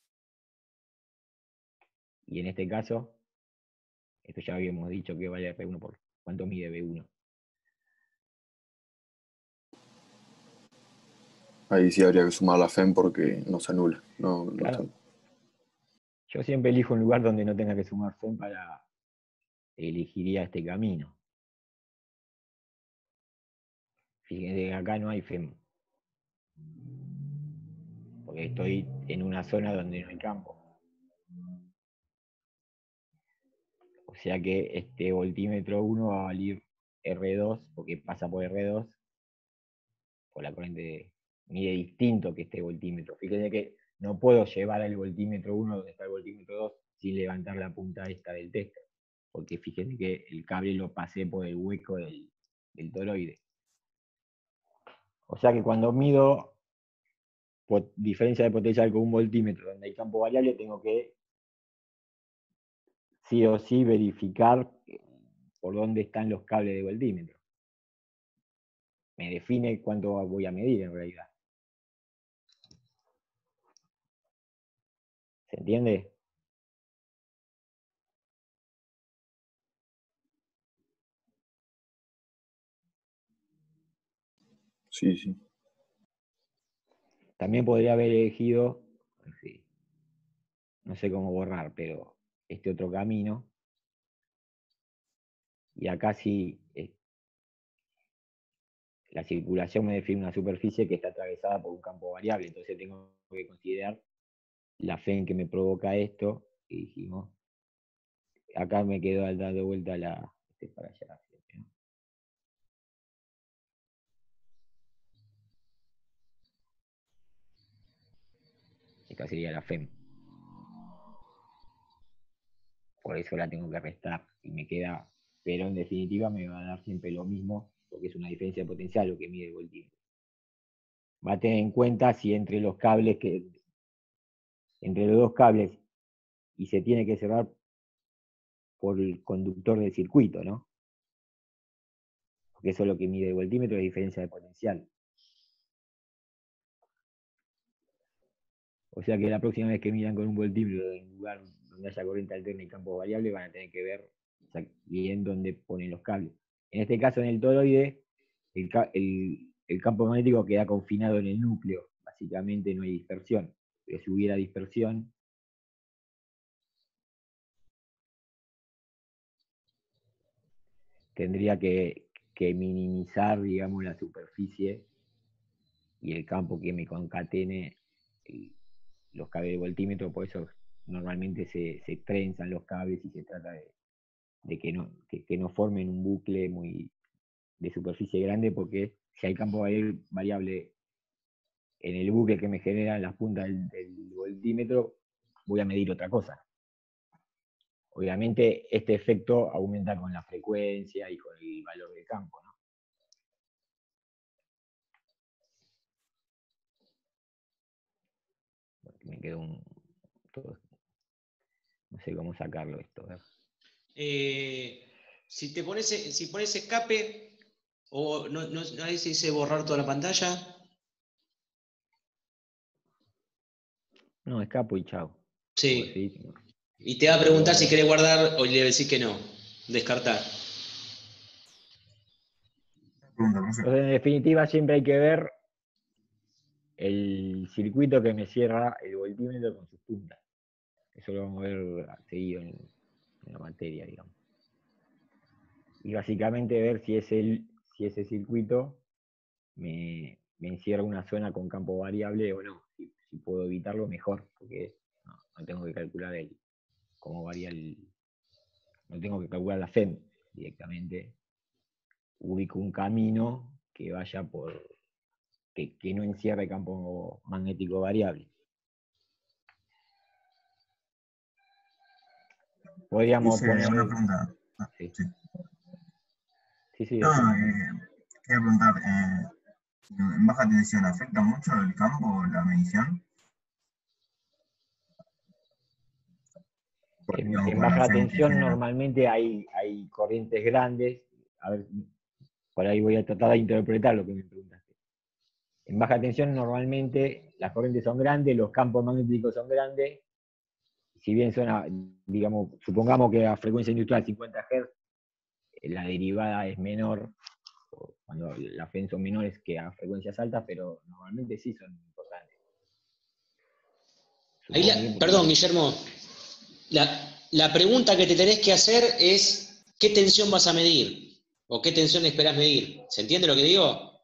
Y en este caso, esto ya habíamos dicho que vale R uno por cuánto mide B uno. Ahí sí habría que sumar la F E M porque no se anula. No, no Claro. está. Yo siempre elijo un lugar donde no tenga que sumar F E M para elegiría este camino. Fíjense que acá no hay F E M. Porque estoy en una zona donde no hay campo. O sea que este voltímetro uno va a valer R dos, porque pasa por R dos, por la corriente de, mide distinto que este voltímetro. Fíjense que no puedo llevar al voltímetro uno donde está el voltímetro dos sin levantar la punta esta del tester. Porque fíjense que el cable lo pasé por el hueco del, del toroide. O sea que cuando mido diferencia de potencial con un voltímetro donde hay campo variable, tengo que sí o sí verificar por dónde están los cables de voltímetro. Me define cuánto voy a medir en realidad. ¿Se entiende? Sí, sí. También podría haber elegido, sí, no sé cómo borrar, pero este otro camino. Y acá sí, eh, la circulación me define una superficie que está atravesada por un campo variable. Entonces tengo que considerar la F E M que me provoca esto. Y dijimos, acá me quedó al dar de vuelta la... Este para allá, ¿no? Esta sería la F E M. Por eso la tengo que restar y me queda, pero en definitiva me va a dar siempre lo mismo, porque es una diferencia de potencial lo que mide el voltímetro. Va a tener en cuenta si entre los cables que, entre los dos cables y se tiene que cerrar por el conductor del circuito, ¿no? Porque eso es lo que mide el voltímetro, es diferencia de potencial. O sea que la próxima vez que midan con un voltímetro en un lugar donde haya corriente alterna y campo variable, van a tener que ver bien dónde ponen los cables. En este caso, en el toroide, el, el, el campo magnético queda confinado en el núcleo. Básicamente no hay dispersión. Pero si hubiera dispersión, tendría que, que minimizar, digamos, la superficie y el campo que me concatene el, los cables de voltímetro. Por eso normalmente se, se trenzan los cables y se trata de, de que, no, que, que no formen un bucle muy de superficie grande, porque si hay campo variable en el bucle que me genera en las puntas del, del voltímetro, voy a medir otra cosa. Obviamente este efecto aumenta con la frecuencia y con el valor del campo, ¿no? Me quedó un... Todo, no sé cómo sacarlo esto. ¿Ver? Eh, si te pones, si pones escape, o no, no, nadie se dice borrar toda la pantalla. No, escapo y chao. Sí. Sí. Y te va a preguntar si querés guardar o le decís que no. Descartar. Entonces, en definitiva, siempre hay que ver el circuito que me cierra el voltímetro con sus puntas. Eso lo vamos a ver seguido en, en la materia, digamos. Y básicamente ver si, es el, si ese circuito me, me encierra una zona con campo variable o no. Si, si puedo evitarlo, mejor, porque no, no tengo que calcular el, cómo varía el... No tengo que calcular la F E M directamente. Ubico un camino que vaya por... que, que no encierre campo magnético variable. Podríamos Dice poner... una pregunta. Ah, sí. Sí. Sí, sí, No, eh, quería preguntar, eh, ¿en baja tensión afecta mucho el campo, la medición? Porque, En, digamos, en con la baja F E M que tensión genera. normalmente hay, hay corrientes grandes. A ver, por ahí voy a tratar de interpretar lo que me preguntaste. En baja tensión normalmente las corrientes son grandes, los campos magnéticos son grandes. Si bien son, a, digamos, supongamos que a frecuencia industrial cincuenta hertz, la derivada es menor, cuando las F E M son menores que a frecuencias altas, pero normalmente sí son importantes. Ahí la, perdón, Guillermo. La, la pregunta que te tenés que hacer es ¿qué tensión vas a medir? ¿O qué tensión esperás medir? ¿Se entiende lo que digo?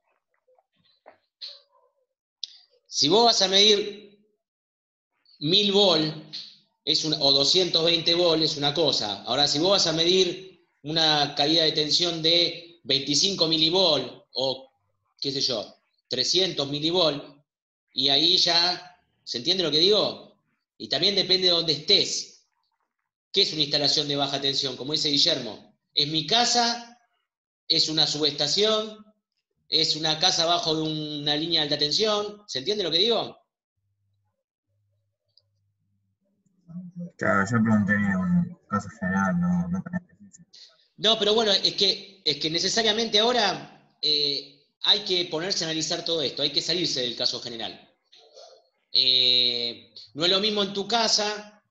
Si vos vas a medir mil volt es una, o doscientos veinte volt es una cosa. Ahora, si vos vas a medir una caída de tensión de veinticinco milivolt o, qué sé yo, trescientos milivolt, y ahí ya, ¿se entiende lo que digo? Y también depende de dónde estés. ¿Qué es una instalación de baja tensión? Como dice Guillermo, ¿es mi casa? ¿Es una subestación? ¿Es una casa abajo de una línea de alta tensión? ¿Se entiende lo que digo? Claro, yo pregunté un caso general, no, no tan específico. No, pero bueno, es que, es que necesariamente ahora eh, hay que ponerse a analizar todo esto, hay que salirse del caso general. Eh, no es lo mismo en tu casa,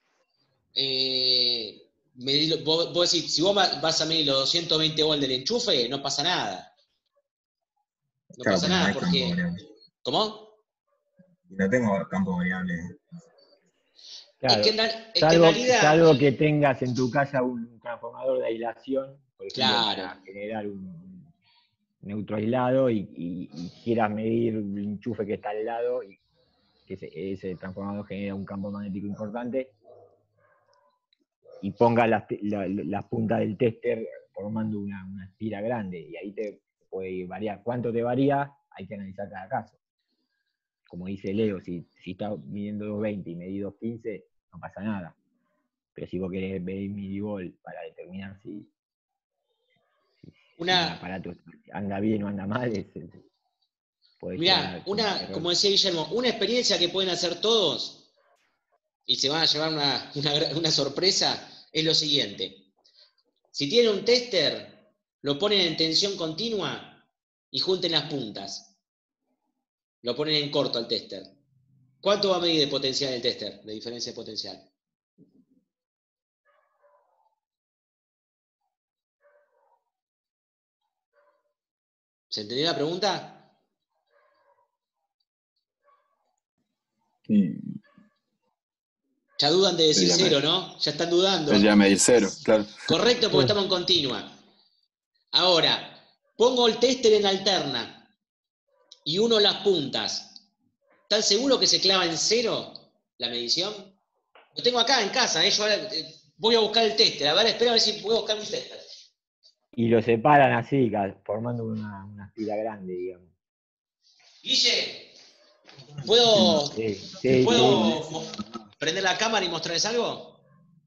eh, medir, vos, vos decís, si vos vas a medir los doscientos veinte volt del enchufe, no pasa nada. No Claro, pasa pero no nada hay campo porque... variable. ¿Cómo? Y no tengo campo variable. Claro, es que en, es que en salvo, realidad... salvo que tengas en tu casa un transformador de aislación, por ejemplo, Claro. para generar un neutro aislado y, y, y quieras medir el enchufe que está al lado, y que ese, ese transformador genera un campo magnético importante, y ponga las, la, las puntas del tester formando una, una tira grande, y ahí te puede variar. ¿Cuánto te varía? Hay que analizar cada caso. Como dice Leo, si, si está midiendo doscientos veinte y medí doscientos quince, no pasa nada. Pero si vos querés medir milivolt para determinar si, si, una, si el aparato anda bien o anda mal, es, es, podés mirá, una, como decía Guillermo, una experiencia que pueden hacer todos, y se van a llevar una, una, una sorpresa, es lo siguiente. Si tienen un tester, lo ponen en tensión continua y junten las puntas. Lo ponen en corto al tester. ¿Cuánto va a medir de potencial el tester, de diferencia de potencial? ¿Se entendió la pregunta? Y Ya dudan de decir Debería cero, ¿no? Ya están dudando. debería medir cero, claro. Correcto, porque estamos en continua. Ahora, pongo el tester en alterna y uno las puntas. ¿Están seguros que se clava en cero la medición? Lo tengo acá en casa, ¿eh? Yo ahora, eh, voy a buscar el tester. A ver, espera a ver si puedo buscar mi tester. Y lo separan así, ca- formando una, una fila grande, digamos. Guille, ¿puedo, Sí, sí, ¿puedo sí. mo- prender la cámara y mostrarles algo?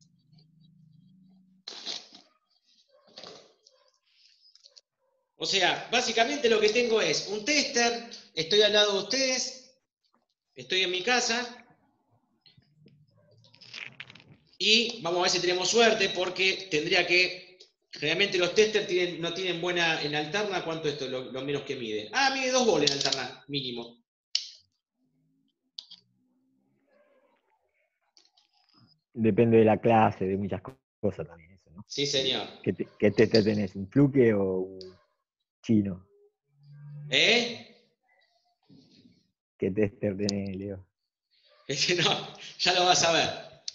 O sea, básicamente lo que tengo es un tester, estoy al lado de ustedes, estoy en mi casa, y vamos a ver si tenemos suerte, porque tendría que, generalmente los testers tienen, no tienen buena en alterna. ¿Cuánto esto es lo, lo menos que mide? Ah, mide dos goles en alterna, mínimo. Depende de la clase, de muchas co- cosas también eso, ¿no? Sí, señor. ¿Qué, te, qué tester tenés? ¿Un fluke o un chino? ¿Eh? ¿Qué tester tenés, Leo? Es que no, ya lo vas a ver.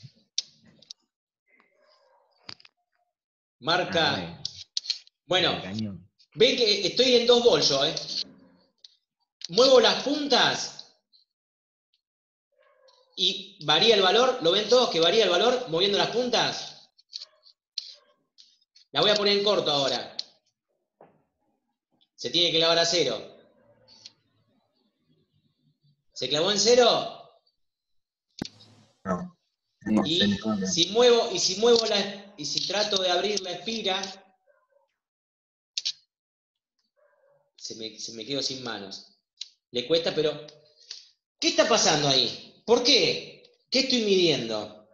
Marca. Ah, Bueno, el cañón. ven que estoy en dos bolsos, ¿eh? Muevo las puntas y varía el valor. ¿Lo ven todos que varía el valor moviendo las puntas? La voy a poner en corto ahora. Se tiene que clavar a cero. ¿Se clavó en cero? No. No. Y Se le cambia. si muevo, y si muevo la, y si trato de abrir la espira, se me, se me quedo sin manos. Le cuesta, pero ¿qué está pasando ahí? ¿Por qué? ¿Qué estoy midiendo?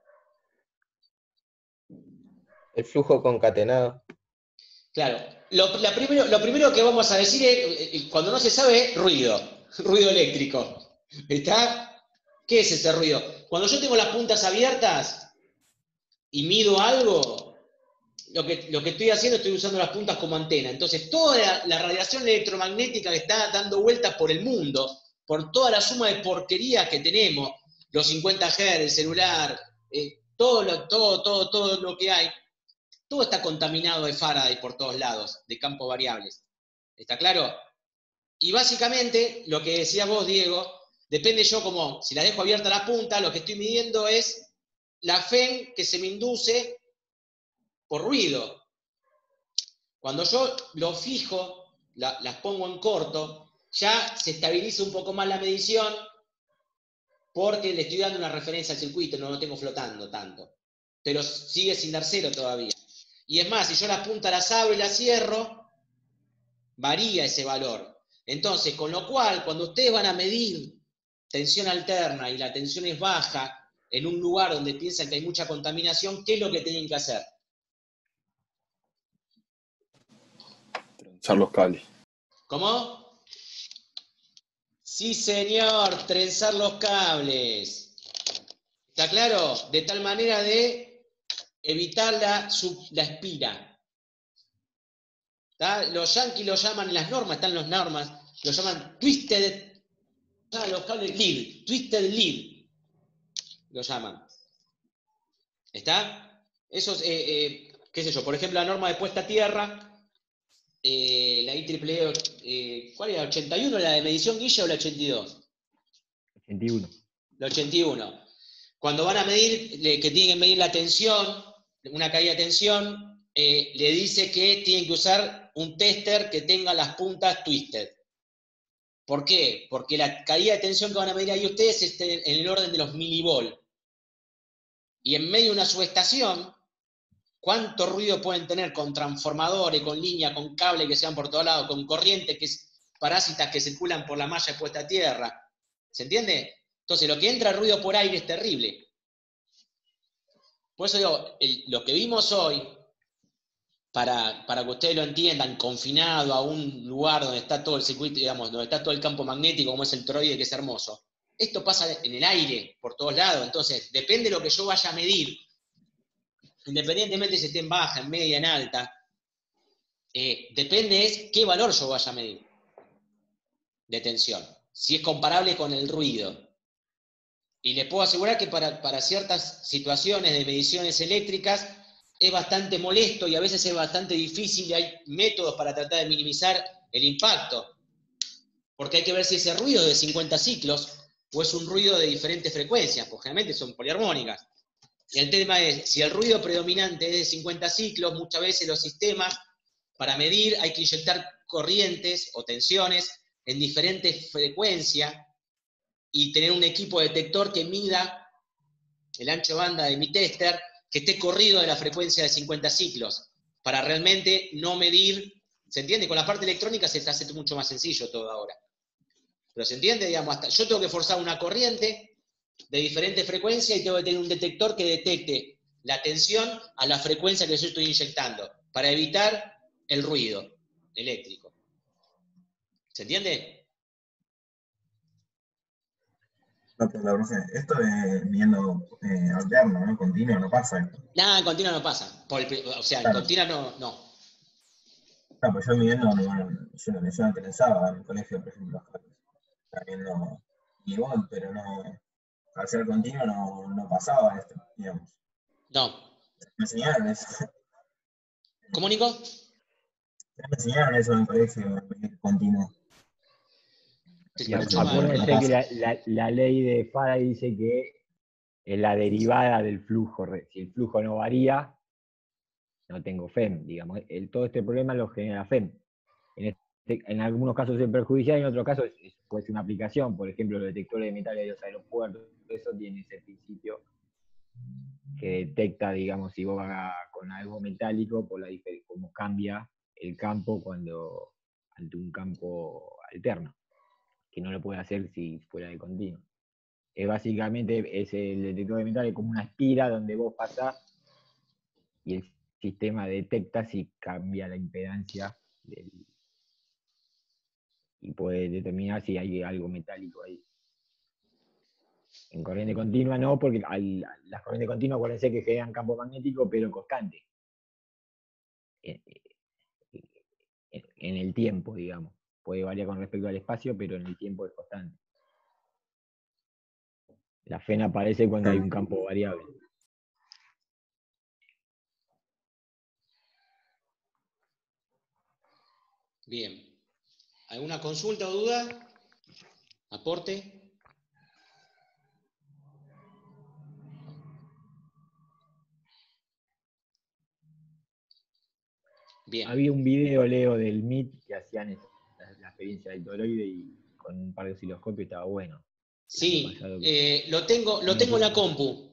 El flujo concatenado. Claro, lo, la primero, lo primero que vamos a decir es, cuando no se sabe, es ruido, ruido eléctrico. ¿Está? ¿Qué es ese ruido? Cuando yo tengo las puntas abiertas y mido algo, lo que, lo que estoy haciendo, estoy usando las puntas como antena. Entonces, toda la, la radiación electromagnética que está dando vueltas por el mundo, por toda la suma de porquerías que tenemos, los cincuenta hertz, el celular, eh, todo, lo, todo, todo, todo lo que hay, todo está contaminado de Faraday por todos lados, de campos variables. ¿Está claro? Y básicamente, lo que decías vos, Diego, depende yo como, si la dejo abierta la punta, lo que estoy midiendo es la F E M que se me induce por ruido. Cuando yo lo fijo, la, las pongo en corto, ya se estabiliza un poco más la medición porque le estoy dando una referencia al circuito, no lo tengo flotando tanto. Pero sigue sin dar cero todavía. Y es más, si yo las puntas las abro y las cierro, varía ese valor. Entonces, con lo cual, cuando ustedes van a medir tensión alterna y la tensión es baja en un lugar donde piensan que hay mucha contaminación, ¿qué es lo que tienen que hacer? Trenzar los cables. ¿Cómo? Sí, señor, trenzar los cables. ¿Está claro? De tal manera de evitar la, sub, la espira. ¿Está? Los yankees lo llaman, en las normas, están las normas, lo llaman twisted, ah, los cables lead, twisted lead, lo llaman. ¿Está? Eso es, eh, eh, qué sé yo, por ejemplo, la norma de puesta a tierra, eh, la I triple E, eh, ¿cuál era? ¿ochenta y uno la de medición, Guilla, o la ochenta y dos? ochenta y uno. La ochenta y uno. Cuando van a medir, que tienen que medir la tensión, una caída de tensión, eh, le dice que tienen que usar un tester que tenga las puntas twisted. ¿Por qué? Porque la caída de tensión que van a medir ahí ustedes es en el orden de los milivolt. Y en medio de una subestación, ¿cuánto ruido pueden tener con transformadores, con líneas, con cables que se van por todos lados, con corrientes que es, parásitas que circulan por la malla puesta a tierra? ¿Se entiende? Entonces, lo que entra ruido por aire es terrible. Por eso digo, el, lo que vimos hoy, para, para que ustedes lo entiendan, confinado a un lugar donde está todo el circuito, digamos, donde está todo el campo magnético, como es el toroide, que es hermoso, esto pasa en el aire, por todos lados. Entonces, depende de lo que yo vaya a medir, independientemente si esté en baja, en media, en alta, eh, depende es qué valor yo vaya a medir de tensión, si es comparable con el ruido. Y les puedo asegurar que para, para ciertas situaciones de mediciones eléctricas es bastante molesto y a veces es bastante difícil y hay métodos para tratar de minimizar el impacto. Porque hay que ver si ese ruido es de cincuenta ciclos o es un ruido de diferentes frecuencias, porque generalmente son poliarmónicas. Y el tema es, si el ruido predominante es de cincuenta ciclos, muchas veces los sistemas, para medir, hay que inyectar corrientes o tensiones en diferentes frecuencias y tener un equipo detector que mida el ancho de banda de mi tester, que esté corrido de la frecuencia de cincuenta ciclos, para realmente no medir, ¿se entiende? Con la parte electrónica se hace mucho más sencillo todo ahora. Pero ¿se entiende? Digamos, hasta yo tengo que forzar una corriente de diferentes frecuencias y tengo que tener un detector que detecte la tensión a la frecuencia que yo estoy inyectando, para evitar el ruido eléctrico. ¿Se entiende? No, pero la profe, esto es viendo eh, alterno, ¿no? Continuo, no pasa esto. Nada, en continua no pasa. Por el, o sea, en Claro. continua no, no. No, pues yo midiendo, no, no, yo, no- yo no pensaba en el colegio, por ejemplo, estaba viendo igual, pero no, al ser continuo no, no pasaba esto, digamos. No. Me enseñaron eso, ¿Cómo, Nico? me enseñaron eso en el colegio, medir continuo. Te Y escucho mal. acuérdense no que pasa. la, la- la ley de Faraday dice que es la derivada del flujo. re- Si el flujo no varía, no tengo F E M, digamos. El, todo este problema lo genera F E M. En, este- en algunos casos es perjudicial, en otros casos es- puede ser una aplicación. Por ejemplo, los detectores de metales de los aeropuertos, eso tiene ese principio que detecta, digamos, si vos vas con algo metálico, por la difer- cómo cambia el campo cuando ante un campo alterno, que no lo puede hacer si fuera de continuo. Es básicamente es el detector de metales como una espira donde vos pasás y el sistema detecta si cambia la impedancia del, y puede determinar si hay algo metálico ahí. En corriente continua no, porque al, las corrientes continuas, acuérdense que generan campo magnético, pero constante. En, en, en el tiempo, digamos. Puede variar con respecto al espacio, pero en el tiempo es constante. La F E N aparece cuando hay un campo variable. Bien. ¿Alguna consulta o duda? ¿Aporte? Bien. Había un video, Leo, del M I T que hacían esa- la, la experiencia del toroide y con un par de osciloscopios estaba bueno. El año Sí, pasado que- eh, lo tengo, lo tengo en la compu.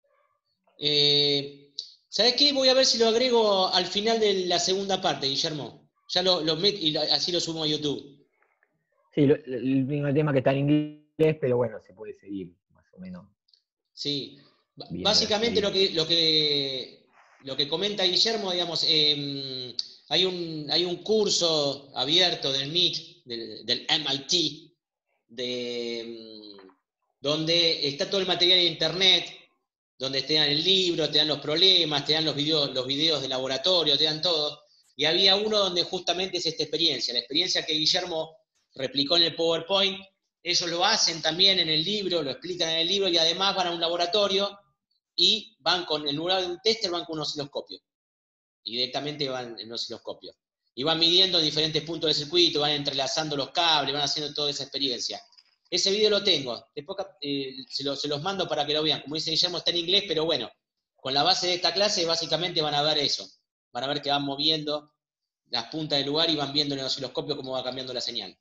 Eh, ¿Sabés qué? Voy a ver si lo agrego al final de la segunda parte, Guillermo. Ya lo, lo met- y lo- así lo subo a YouTube. Sí, lo- lo- el mismo tema que está en inglés, pero bueno, se puede seguir más o menos. Sí. B- Viendo las Básicamente lo que, experiencias. lo que, lo que comenta Guillermo, digamos, eh, hay, un, hay un curso abierto del M I T, del, del M I T, de, mm, donde está todo el material en internet, donde te dan el libro, te dan los problemas, te dan los videos, los videos de laboratorio, te dan todo. Y había uno donde justamente es esta experiencia, la experiencia que Guillermo replicó en el PowerPoint. Ellos lo hacen también en el libro, lo explican en el libro y además van a un laboratorio y van con, en lugar de un tester, van con un osciloscopio. Y directamente van en un osciloscopio. Y van midiendo en diferentes puntos del circuito, van entrelazando los cables, van haciendo toda esa experiencia. Ese video lo tengo, después eh, se, lo, se los mando para que lo vean. Como dice Guillermo, está en inglés, pero bueno, con la base de esta clase básicamente van a ver eso. Van a ver que van moviendo las puntas del lugar y van viendo en el osciloscopio cómo va cambiando la señal.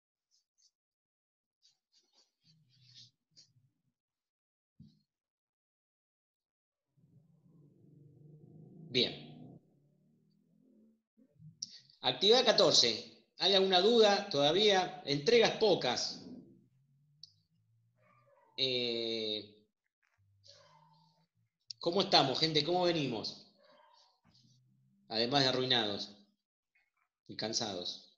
Bien. Actividad catorce. ¿Hay alguna duda todavía? Entregas pocas. Eh, ¿Cómo estamos, gente? ¿Cómo venimos? Además de arruinados y cansados.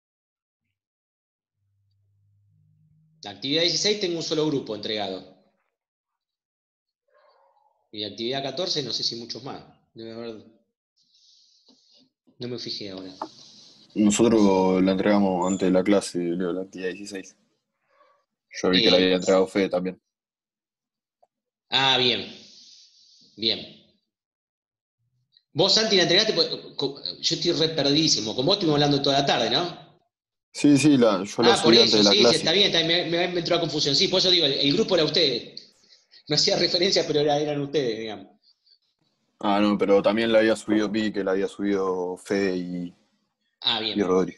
La actividad dieciséis tengo un solo grupo entregado. Y la actividad catorce no sé si muchos más. Debe haber... No me fijé ahora. Nosotros la entregamos antes de la clase, Leo, la actividad dieciséis. Yo vi que la Eh, había entregado Fede también. Ah, bien. Bien. Vos, Santi, la entregaste, yo estoy re perdidísimo. Con vos estuvimos hablando toda la tarde, ¿no? Sí, sí, la, yo la Ah, por subí antes eso, de la sí, sí, clase. está bien, está bien, me, me, me entró a confusión. Sí, por eso digo, el, el grupo era ustedes. No hacía referencia, pero era, eran ustedes, digamos. Ah, no, pero también la había subido, vi que la había subido Fede y, Ah, y bien, Rodri.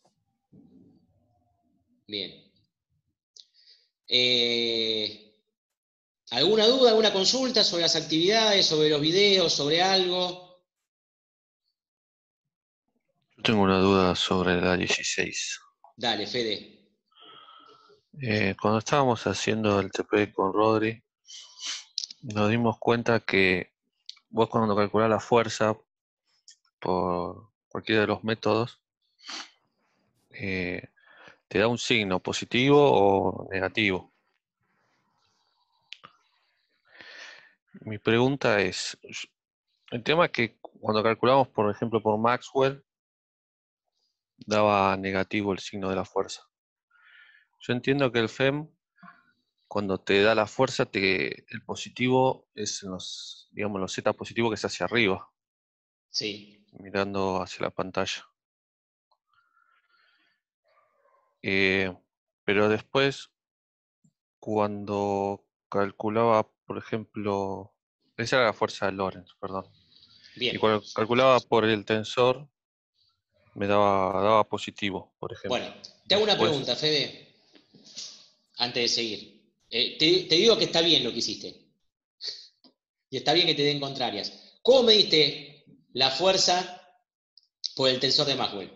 bien. Eh, ¿Alguna duda, alguna consulta sobre las actividades, sobre los videos, sobre algo? Yo tengo una duda sobre la dieciséis. Dale, Fede. Eh, cuando estábamos haciendo el T P con Rodri, nos dimos cuenta que vos cuando calculás la fuerza por cualquiera de los métodos, eh, te da un signo positivo o negativo. Mi pregunta es, el tema es que cuando calculamos, por ejemplo, por Maxwell, daba negativo el signo de la fuerza. Yo entiendo que el F E M, cuando te da la fuerza, te, el positivo es en los, digamos, los Z positivos que es hacia arriba, Sí. mirando hacia la pantalla. Eh, pero después, cuando calculaba, por ejemplo, esa era la fuerza de Lorentz, perdón. Bien. Y cuando calculaba por el tensor, me daba, daba positivo, por ejemplo. Bueno, te hago una Después, pregunta, Fede, antes de seguir. Eh, te, te digo que está bien lo que hiciste. Y está bien que te den contrarias. ¿Cómo mediste la fuerza por el tensor de Maxwell?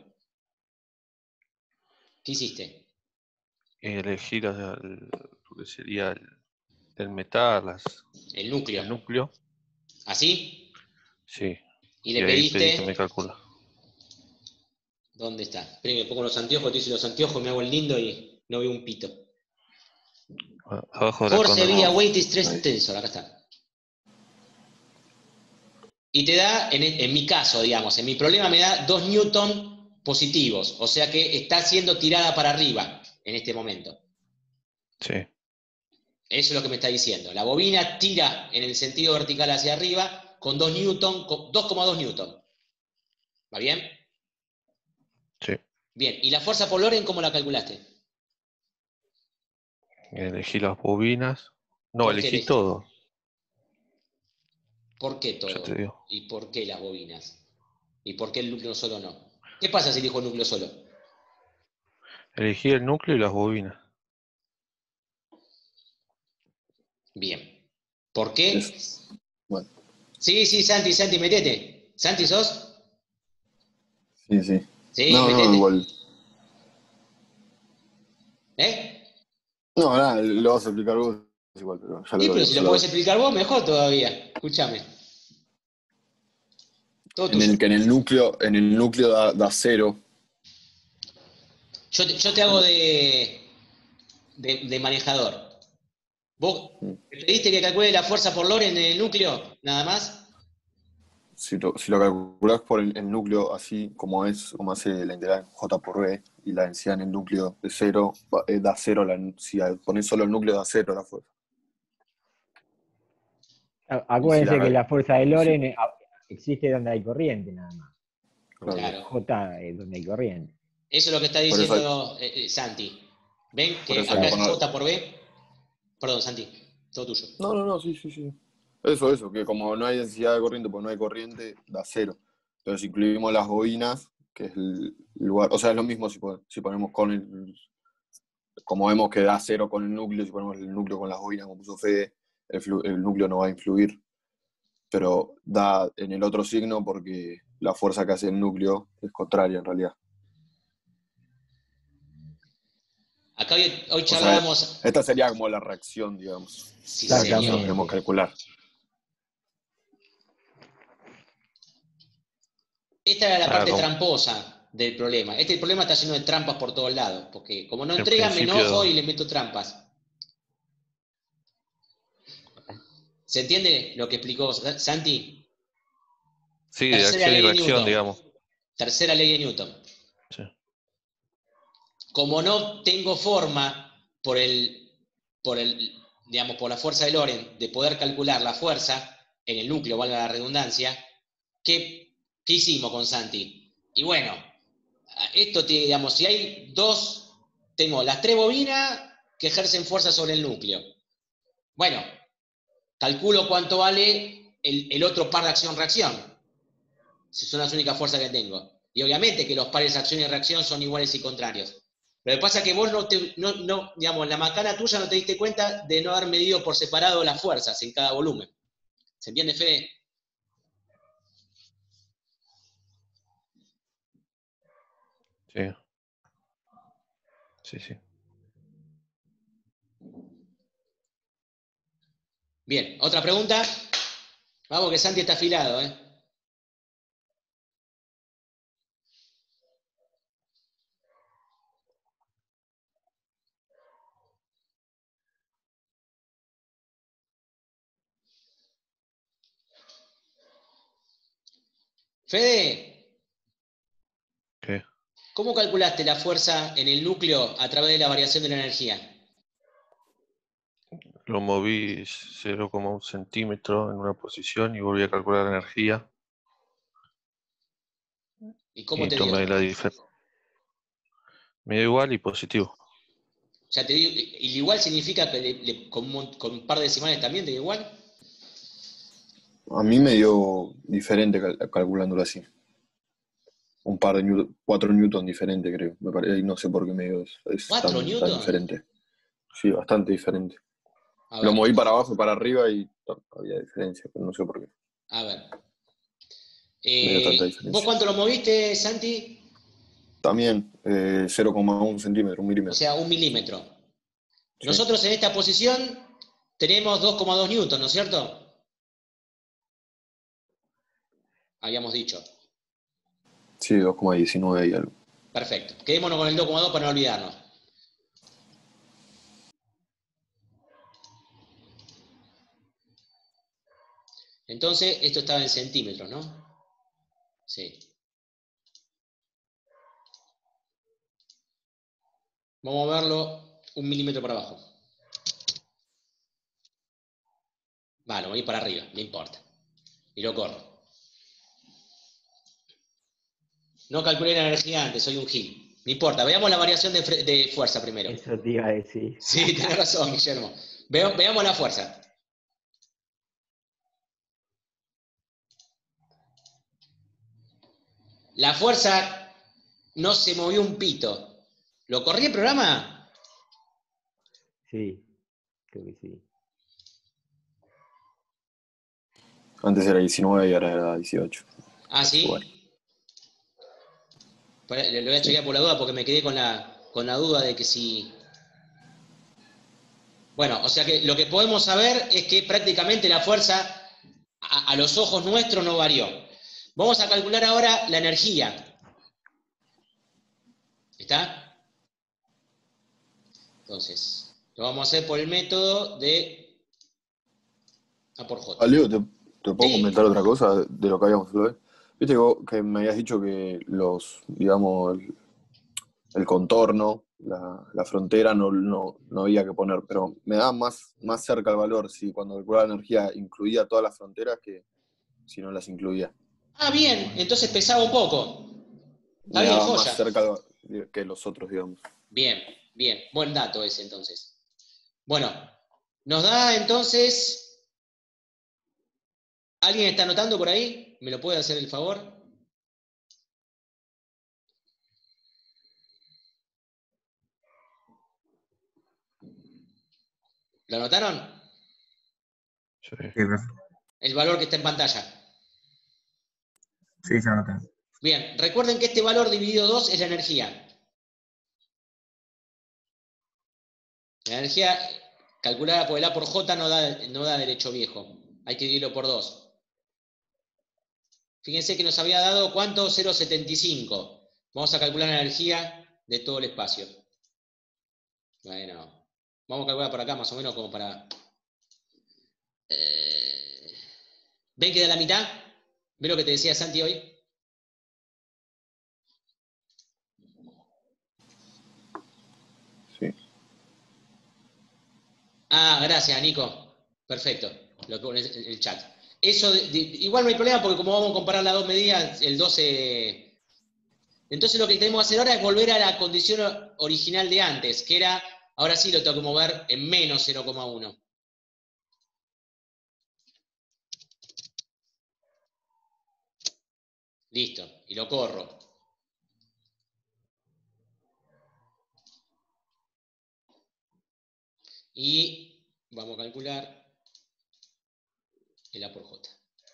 ¿Qué hiciste? elegir el- lo que sería el, el metal, las, El núcleo. el núcleo, ¿Así? sí, Y y le ahí pedí que me pediste... calcula. ¿Dónde está? Espera que me pongo los anteojos, te hice los anteojos, me hago el lindo y no veo un pito. A- Abajo de la Force columna. vía weight stress Ahí. tensor, acá está. Y te da, en, en mi caso, digamos, en mi problema me da dos newton positivos, o sea que está siendo tirada para arriba en este momento. Sí, Eso es lo que me está diciendo. La bobina tira en el sentido vertical hacia arriba con dos newton, con dos coma dos newton. ¿Va bien? sí. Bien. ¿Y la fuerza por Lorentz cómo la calculaste? Elegí las bobinas. No, ¿Por qué elegí elegí? todo, ¿Por qué ya te todo? digo. ¿Y por qué las bobinas? ¿Y por qué el núcleo solo no? ¿Qué pasa si elijo el núcleo solo? Elegí el núcleo y las bobinas. Bien. ¿Por qué? Eso. Bueno, Sí, sí, Santi, Santi, metete. ¿Santi sos? sí, sí. Sí, No, no, metete. igual. ¿Eh? No, nada, lo vas a explicar vos igual, pero ya Sí, lo pero veo. si Ya lo lo podés veo. explicar vos, mejor todavía. Escúchame. Todo En tuyo. el que en el núcleo, en el núcleo da, da cero. Yo te, yo te hago de, de, de manejador. ¿Vos Mm. me pediste que calcule la fuerza por Lorentz en el núcleo? ¿Nada más? Si lo, si lo calculás por el, el núcleo así como es, como hace la integral J por B, y la densidad en el núcleo de cero, va- eh, da cero, la, si pones solo el núcleo da cero la fuerza. A- Y si Acuérdense la, que la fuerza de y si- Lorentz eh, a- existe donde hay corriente, nada más. claro, Claro. J es donde hay corriente. Eso es lo que está por eso hay, diciendo eh, eh, Santi. ¿Ven por que eso hay que acá es Claro. poner. J por B? Perdón, Santi. Todo tuyo. No, no, no, sí, sí, sí. Eso, eso, que como no hay densidad de corriente, pues no hay corriente, da cero. Pero si incluimos las bobinas, que es el lugar, o sea, es lo mismo si, pon- si ponemos con el, como vemos que da cero con el núcleo, si ponemos el núcleo con las bobinas, como puso Fede, el, flu- el núcleo no va a influir, pero da en el otro signo porque la fuerza que hace el núcleo es contraria en realidad. Acá hoy, hoy O sea, charlábamos. esta sería como la reacción, digamos, Sí, la que nosotros señor. queremos Exactamente. calcular. esta era la Ah, parte como- tramposa del problema. Este problema está lleno de trampas por todos lados, porque como no En entregan, me principio- enojo y le meto trampas. ¿Se entiende lo que explicó Santi? Sí, de Tercera acción y ley de reacción, Newton. digamos. Tercera ley de Newton. Sí. Como no tengo forma por el, por el, digamos, por la fuerza de Lorentz de poder calcular la fuerza en el núcleo, valga la redundancia, ¿qué, qué hicimos con Santi? Y bueno, esto tiene, digamos, si hay dos, tengo las tres bobinas que ejercen fuerza sobre el núcleo. Bueno, calculo cuánto vale el, el otro par de acción-reacción, si son las únicas fuerzas que tengo. Y obviamente que los pares de acción y reacción son iguales y contrarios. Lo que pasa es que vos no, te, no, no, digamos, en la macana tuya no te diste cuenta de no haber medido por separado las fuerzas en cada volumen. ¿Se entiende, Fede? Sí. Sí, sí. Bien, ¿otra pregunta? Vamos que Santi está afilado, ¿eh? Fede, ¿Qué? ¿cómo calculaste la fuerza en el núcleo a través de la variación de la energía? Lo moví cero coma uno centímetro en una posición y volví a calcular la energía ¿Y cómo y te dio? tomé la diferencia. Me dio igual y positivo. O sea, te dio, ¿y igual significa que le, le, con, un, con un par de decimales también te dio igual? A mí me dio diferente cal- calculándolo así. Un par de newton, cuatro newton diferente, creo. Me parece, y no sé por qué me dio eso. Es ¿Cuatro tan, tan newton? diferente. Sí, bastante diferente. A Lo ver, moví para abajo y para arriba y no, había diferencia, pero no sé por qué. a ver. Me dio tanta Eh, ¿Vos diferencia. cuánto lo moviste, Santi? También eh, cero coma uno centímetro, un O milímetro. sea, un milímetro. Sí. Nosotros en esta posición tenemos dos coma dos newton, ¿no es cierto? Habíamos dicho. Sí, dos coma diecinueve y algo. Perfecto. Quedémonos con el dos coma dos para no olvidarnos. Entonces, esto estaba en centímetros, ¿no? Sí. Vamos a moverlo un milímetro para abajo. Vale, lo voy para arriba, no importa. Y lo corro. No calculé la energía antes, soy un gil. No importa, veamos la variación de, de fuerza primero. Eso te iba a decir. Sí, tenés razón, Guillermo. Veo, veamos la fuerza. La fuerza no se movió un pito. ¿Lo corrí el programa? Sí, creo que sí. Antes era diecinueve y ahora era dieciocho. Ah, ¿sí? Bueno. Le voy a chequear por la duda porque me quedé con la, con la duda de que si... Bueno, o sea que lo que podemos saber es que prácticamente la fuerza a, a los ojos nuestros no varió. Vamos a calcular ahora la energía. ¿Está? Entonces, lo vamos a hacer por el método de A por J. Ah, Leo, ¿te, te puedo Sí. comentar otra cosa de lo que habíamos hablado? Viste que, vos- que me habías dicho que los, digamos, el, el contorno, la, la frontera no, no, no había que poner, pero me da más, más cerca el valor si cuando calculaba la energía incluía todas las fronteras que si no las incluía. Ah, bien, entonces pesaba un poco. Está Me bien, daba más joya. cerca que los otros, digamos. Bien, bien. Buen dato ese entonces. Bueno, nos da entonces... ¿Alguien está anotando por ahí? ¿Me lo puede hacer el favor? ¿Lo anotaron? Sí. Sí, profe. El valor que está en pantalla. Sí, ya lo tengo. Bien, recuerden que este valor dividido dos es la energía. La energía calculada por el A por J no da, no da derecho viejo. Hay que dividirlo por dos. Fíjense que nos había dado, ¿cuánto? cero coma setenta y cinco. Vamos a calcular la energía de todo el espacio. Bueno, vamos a calcular por acá más o menos como para... Eh, ¿Ven que da la mitad? ¿Ven lo que te decía Santi hoy? Sí. Ah, gracias, Nico. Perfecto. Lo pone en el chat. Eso, de, de, igual no hay problema porque como vamos a comparar las dos medidas, el doce... Entonces lo que tenemos que hacer ahora es volver a la condición original de antes, que era, ahora sí lo tengo que mover en menos cero coma uno. Listo, y lo corro. Y vamos a calcular el A por J.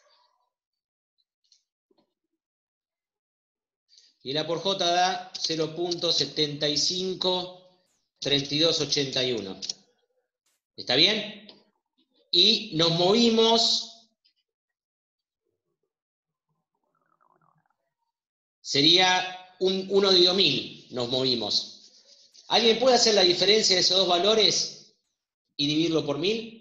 Y el A por J da cero punto setenta y cinco treinta y dos ochenta y uno. ¿Está bien? Y nos movimos, sería un uno dividido mil, nos movimos. ¿Alguien puede hacer la diferencia de esos dos valores y dividirlo por mil?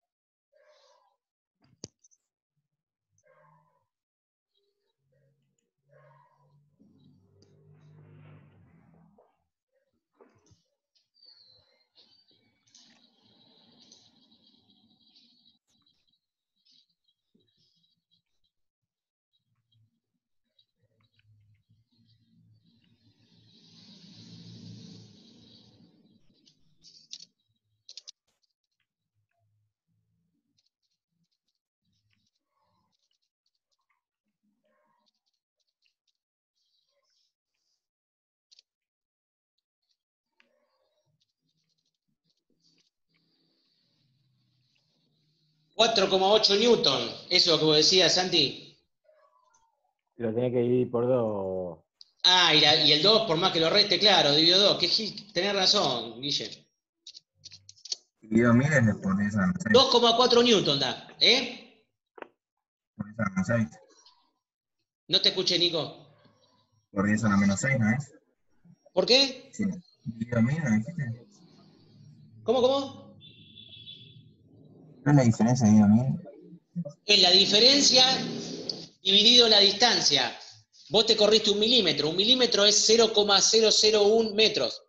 cuatro coma ocho newton, eso es lo que vos decías, Santi. Lo tenés que dividir por dos. Ah, y, la, y el dos, por más que lo reste, claro, dividido dos. Que Gil, tenés razón, Guille. Dividido mil es por diez a menos seis. dos coma cuatro newton da, ¿eh? Por diez a la menos seis. No te escuché, Nico. Por diez a la menos seis, ¿no es? ¿Por qué? Sí. Dividido mil, ¿no dijiste? ¿Cómo, cómo? ¿No es la diferencia de dividido mil? Es la diferencia dividido la distancia. Vos te corriste un milímetro. Un milímetro es cero coma cero cero uno metros.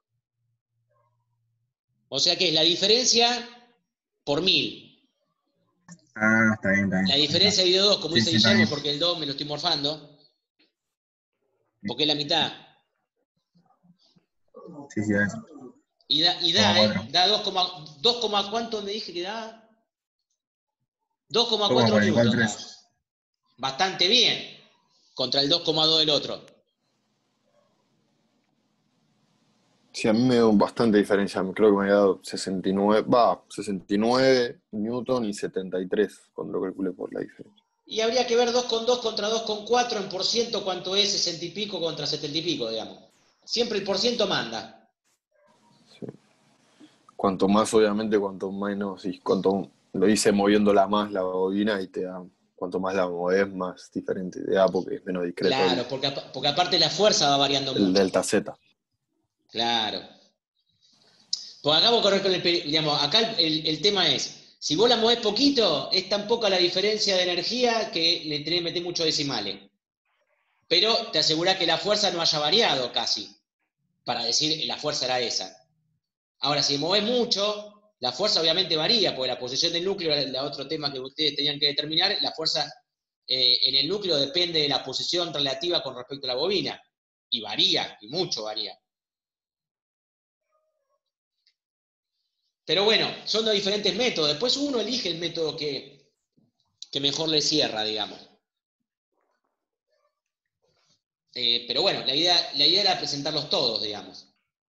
O sea que es la diferencia por mil. Ah, está bien, está bien. La diferencia dividido dos, como Sí, dice sí, está Guillermo, bien. porque el dos me lo estoy morfando. Porque es la mitad. Sí, sí, eso. Y da, y da, ¿eh? Da dos, dos, ¿cuánto me dije que da? dos coma cuatro newton da. Bastante bien. Contra el dos coma dos del otro. Sí, a mí me dio bastante diferencia. Creo que me había dado sesenta y nueve, va, sesenta y nueve newton y setenta y tres cuando lo calculé por la diferencia. Y habría que ver dos coma dos contra dos coma cuatro en por ciento cuánto es sesenta y pico contra setenta y pico, digamos. Siempre el por ciento manda. Sí. Cuanto más, obviamente, cuanto menos, y cuanto lo hice moviéndola más la bobina y te da, cuanto más la moves, más diferente te da porque es menos discreto. Claro, el, porque, porque aparte la fuerza va variando el mucho. delta Z. Claro. Pues acá vos correr con el, digamos, acá el, el tema es, si vos la movés poquito, es tan poca la diferencia de energía que le tenés que meter muchos decimales. Pero te asegurás que la fuerza no haya variado casi, para decir la fuerza era esa. Ahora, si movés mucho, la fuerza obviamente varía, porque la posición del núcleo era el otro tema que ustedes tenían que determinar, la fuerza eh, en el núcleo depende de la posición relativa con respecto a la bobina, y varía, y mucho varía. Pero bueno, son dos diferentes métodos. Después uno elige el método que, que mejor le cierra, digamos. Eh, pero bueno, la idea, la idea era presentarlos todos, digamos.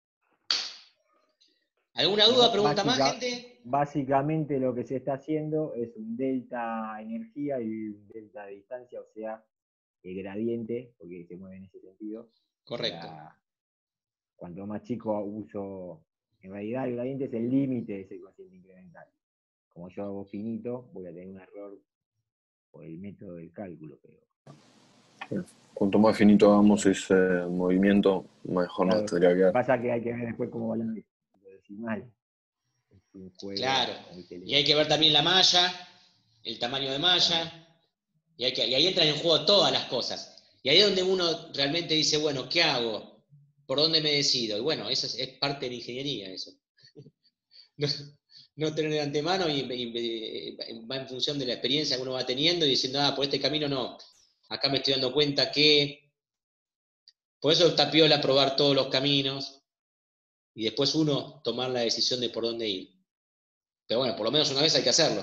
¿Alguna duda, pregunta Básica, más, gente? Básicamente lo que se está haciendo es un delta energía y un delta distancia, o sea, el gradiente, porque se mueve en ese sentido. Correcto. La, cuanto más chico uso, en realidad el gradiente es el límite de ese cociente incremental. Como yo hago finito, voy a tener un error por el método del cálculo, pero Cuanto más finito hagamos ese movimiento, mejor nos Claro, tendría que lo que quedar. pasa es que hay que ver después cómo vayan los decimales. Es un juego Claro. muy Y hay que ver también la malla, el tamaño de malla, Claro. y, hay que, y ahí entran en juego todas las cosas. Y ahí es donde uno realmente dice, bueno, ¿qué hago? ¿Por dónde me decido? Y bueno, eso es, es parte de la ingeniería, eso. No, no tener de antemano y, y- y va en función de la experiencia que uno va teniendo y diciendo, ah, por este camino no. Acá me estoy dando cuenta que... Por eso está piola probar todos los caminos y después uno tomar la decisión de por dónde ir. Pero bueno, por lo menos una vez hay que hacerlo.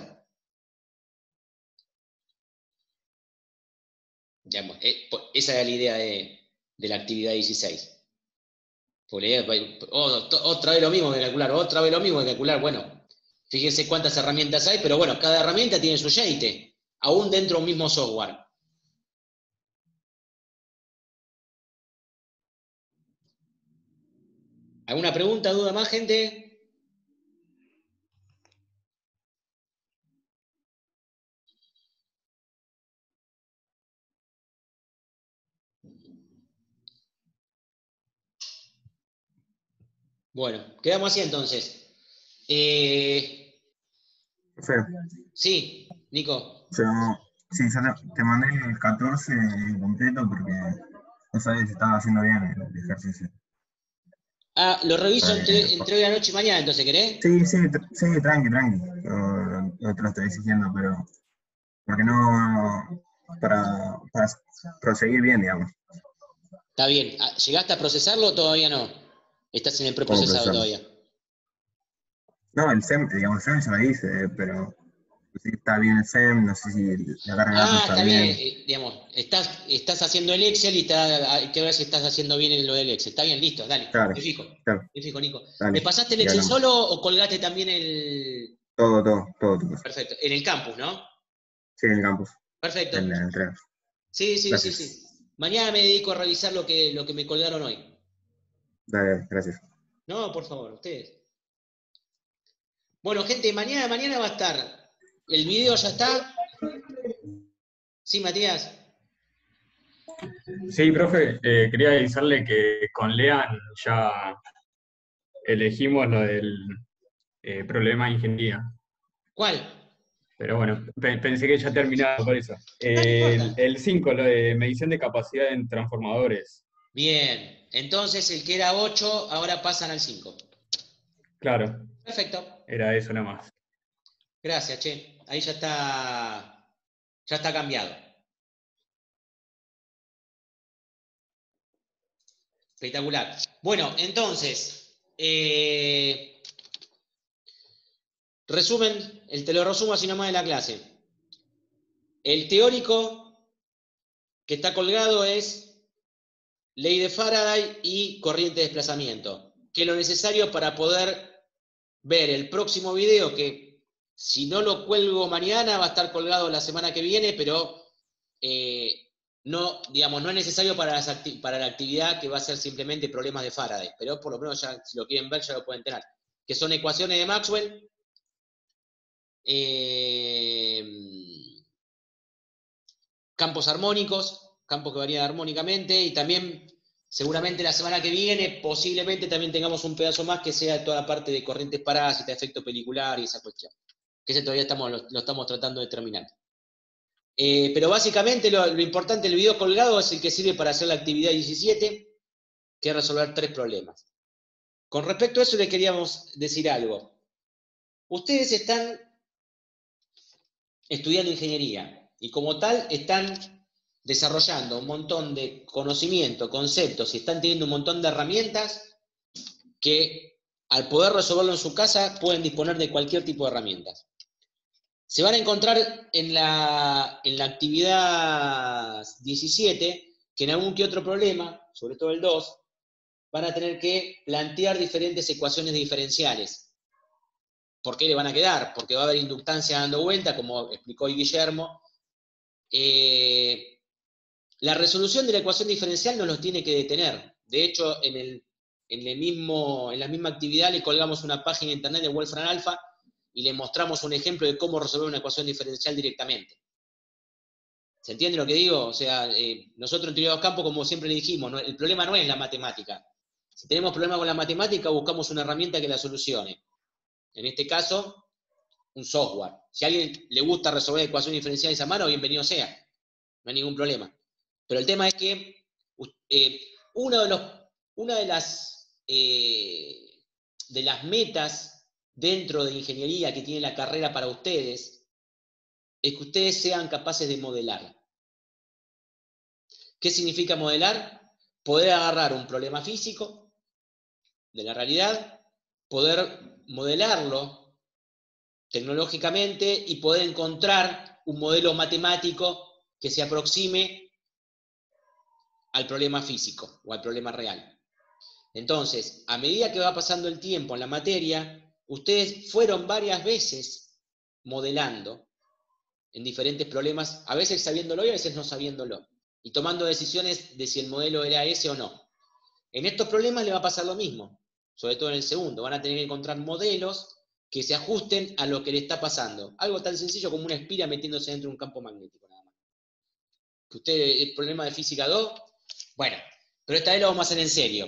Digamos, eh, po- esa era la idea de, de la actividad dieciséis. Porque la idea, oh, to- otra vez lo mismo que calcular, otra vez lo mismo que calcular. Bueno, fíjense cuántas herramientas hay, pero bueno, cada herramienta tiene su jeite, aún dentro de un mismo software. ¿Alguna pregunta, duda más, gente? Bueno, quedamos así entonces. Eh, Feo. sí, Nico. Yo, sí, yo te, te mandé el catorce completo porque no sabía si estaba haciendo bien el ejercicio. Ah, lo reviso entre, Eh, entre hoy a la noche y mañana, entonces, ¿querés? sí, sí, tr- sí, tranqui, tranqui. Yo, yo te lo estoy exigiendo, pero porque no, para, para proseguir bien, digamos. Está bien. Ah, ¿llegaste a procesarlo o todavía no? Estás en el ¿Cómo preprocesado procesarlo? todavía. No, el SEM, digamos, el SEM ya lo hice, pero no sé si está bien el SEM, no sé si la carga de datos Ah, está está bien. bien. eh, digamos, estás, estás haciendo el Excel y está, hay que ver si estás haciendo bien lo del Excel. Está bien, listo, dale. Claro, Me fijo. claro, Me fijo, Nico. ¿Me dale, pasaste el y Excel hablamos. solo o colgaste también el. Todo, todo, todo tu cosa. Perfecto. En el campus, ¿no? Sí, en el campus, Perfecto. en la entrega. Sí, sí, sí, Gracias. sí. Mañana me dedico a revisar lo que, lo que me colgaron hoy. Dale, gracias. No, por favor, ustedes. Bueno, gente, mañana, mañana va a estar. ¿El video ya está? Sí, Matías. Sí, profe, eh, quería avisarle que con Lean ya elegimos lo del eh, problema de ingeniería. ¿Cuál? Pero bueno, pe- pensé que ya terminaba por eso. No, no El, importa. el cinco, lo de medición de capacidad en transformadores. Bien. Entonces el que era ocho, ahora pasan al cinco. Claro, Perfecto. era eso nada más. Gracias, che. Ahí ya está. Ya está cambiado. Espectacular. Bueno, entonces. eh, resumen, el te lo resumo así nomás de la clase. El teórico que está colgado es ley de Faraday y corriente de desplazamiento, que es lo necesario para poder ver el próximo video, que si no lo cuelgo mañana va a estar colgado la semana que viene, pero eh, no, digamos, no es necesario para, las para la actividad que va a ser simplemente problemas de Faraday, pero por lo menos ya, si lo quieren ver ya lo pueden tener, que son ecuaciones de Maxwell, eh, campos armónicos, campos que varían armónicamente, y también seguramente la semana que viene posiblemente también tengamos un pedazo más que sea toda la parte de corrientes parásitas, efecto pelicular y esa cuestión, que ese todavía estamos, lo, lo estamos tratando de terminar. Eh, pero básicamente lo, lo importante del video colgado es el que sirve para hacer la actividad diecisiete, que es resolver tres problemas. Con respecto a eso le queríamos decir algo. Ustedes están estudiando ingeniería y como tal están desarrollando un montón de conocimiento, conceptos y están teniendo un montón de herramientas que al poder resolverlo en su casa pueden disponer de cualquier tipo de herramientas. Se van a encontrar en la, en la actividad diecisiete que en algún que otro problema, sobre todo el dos, van a tener que plantear diferentes ecuaciones diferenciales. ¿Por qué le van a quedar? Porque va a haber inductancia dando vuelta, como explicó hoy Guillermo. Eh, la resolución de la ecuación diferencial no los tiene que detener. De hecho, en, el, en, el mismo, en la misma actividad le colgamos una página de internet de Wolfram Alpha y le mostramos un ejemplo de cómo resolver una ecuación diferencial directamente. ¿Se entiende lo que digo? O sea, eh, nosotros en teoría de los campos, como siempre le dijimos, no, el problema no es la matemática. Si tenemos problemas con la matemática, buscamos una herramienta que la solucione. En este caso, un software. Si a alguien le gusta resolver ecuaciones diferenciales a mano, bienvenido sea. No hay ningún problema. Pero el tema es que eh, uno de los, una de las, eh, de las metas dentro de ingeniería que tiene la carrera para ustedes es que ustedes sean capaces de modelar. ¿Qué significa modelar? Poder agarrar un problema físico de la realidad, poder modelarlo tecnológicamente y poder encontrar un modelo matemático que se aproxime al problema físico o al problema real. Entonces, a medida que va pasando el tiempo en la materia, ustedes fueron varias veces modelando en diferentes problemas, a veces sabiéndolo y a veces no sabiéndolo, y tomando decisiones de si el modelo era ese o no. En estos problemas le va a pasar lo mismo, sobre todo en el segundo. Van a tener que encontrar modelos que se ajusten a lo que le está pasando. Algo tan sencillo como una espira metiéndose dentro de un campo magnético, nada más. Que usted, el problema de física dos, bueno, pero esta vez lo vamos a hacer en serio.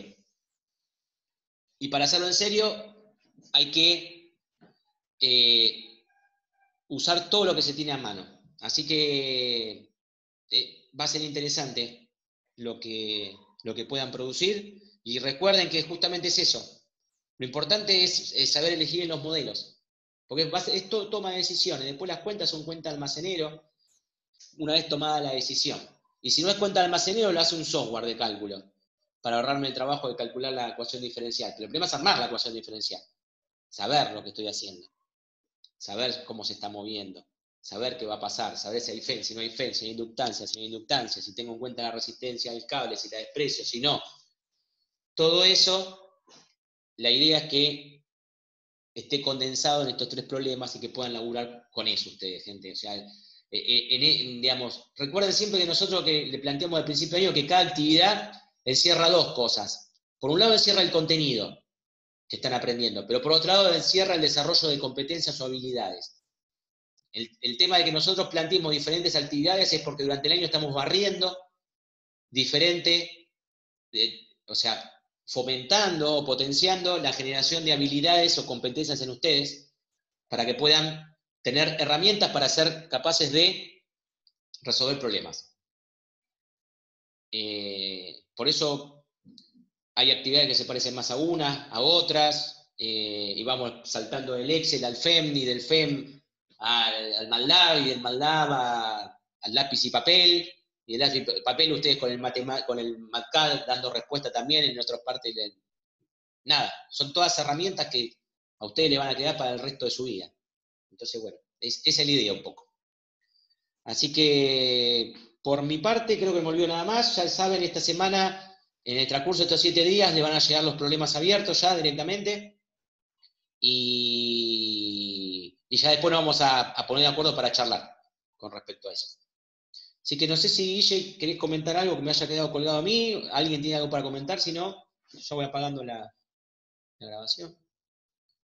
Y para hacerlo en serio, hay que eh, usar todo lo que se tiene a mano. Así que eh, va a ser interesante lo que, lo que puedan producir. Y recuerden que justamente es eso. Lo importante es, es saber elegir en los modelos. Porque va a ser, es todo toma de decisiones. Después las cuentas son cuenta almacenero, una vez tomada la decisión. Y si no es cuenta almacenero, lo hace un software de cálculo, para ahorrarme el trabajo de calcular la ecuación diferencial. Pero el problema es armar la ecuación diferencial. Saber lo que estoy haciendo. Saber cómo se está moviendo. Saber qué va a pasar. Saber si hay F E M, si no hay F E M, si hay inductancia, si no hay inductancia, si tengo en cuenta la resistencia del cable, si la desprecio, si no. Todo eso, la idea es que esté condensado en estos tres problemas y que puedan laburar con eso ustedes, gente. O sea, en, en, digamos, recuerden siempre que nosotros que le planteamos al principio de año que cada actividad encierra dos cosas. Por un lado encierra el contenido que están aprendiendo, pero por otro lado encierra el desarrollo de competencias o habilidades. El, el tema de que nosotros planteemos diferentes actividades es porque durante el año estamos barriendo diferente, eh, o sea, fomentando o potenciando la generación de habilidades o competencias en ustedes para que puedan tener herramientas para ser capaces de resolver problemas. Eh, por eso hay actividades que se parecen más a unas, a otras, eh, y vamos saltando del Excel al F E M, y del F E M al, al MATLAB, y del MATLAB a, al lápiz y papel, y el lápiz y papel ustedes con el, con el MATCAD dando respuesta también en otras partes del... Nada, son todas herramientas que a ustedes le van a quedar para el resto de su vida. Entonces, bueno, es, esa es la idea un poco. Así que, por mi parte, creo que me olvido nada más. Ya saben, esta semana... En el transcurso de estos siete días le van a llegar los problemas abiertos ya directamente y, y ya después nos vamos a, a poner de acuerdo para charlar con respecto a eso. Así que no sé si, Guille, querés comentar algo que me haya quedado colgado a mí, alguien tiene algo para comentar, si no, yo voy apagando la, la grabación.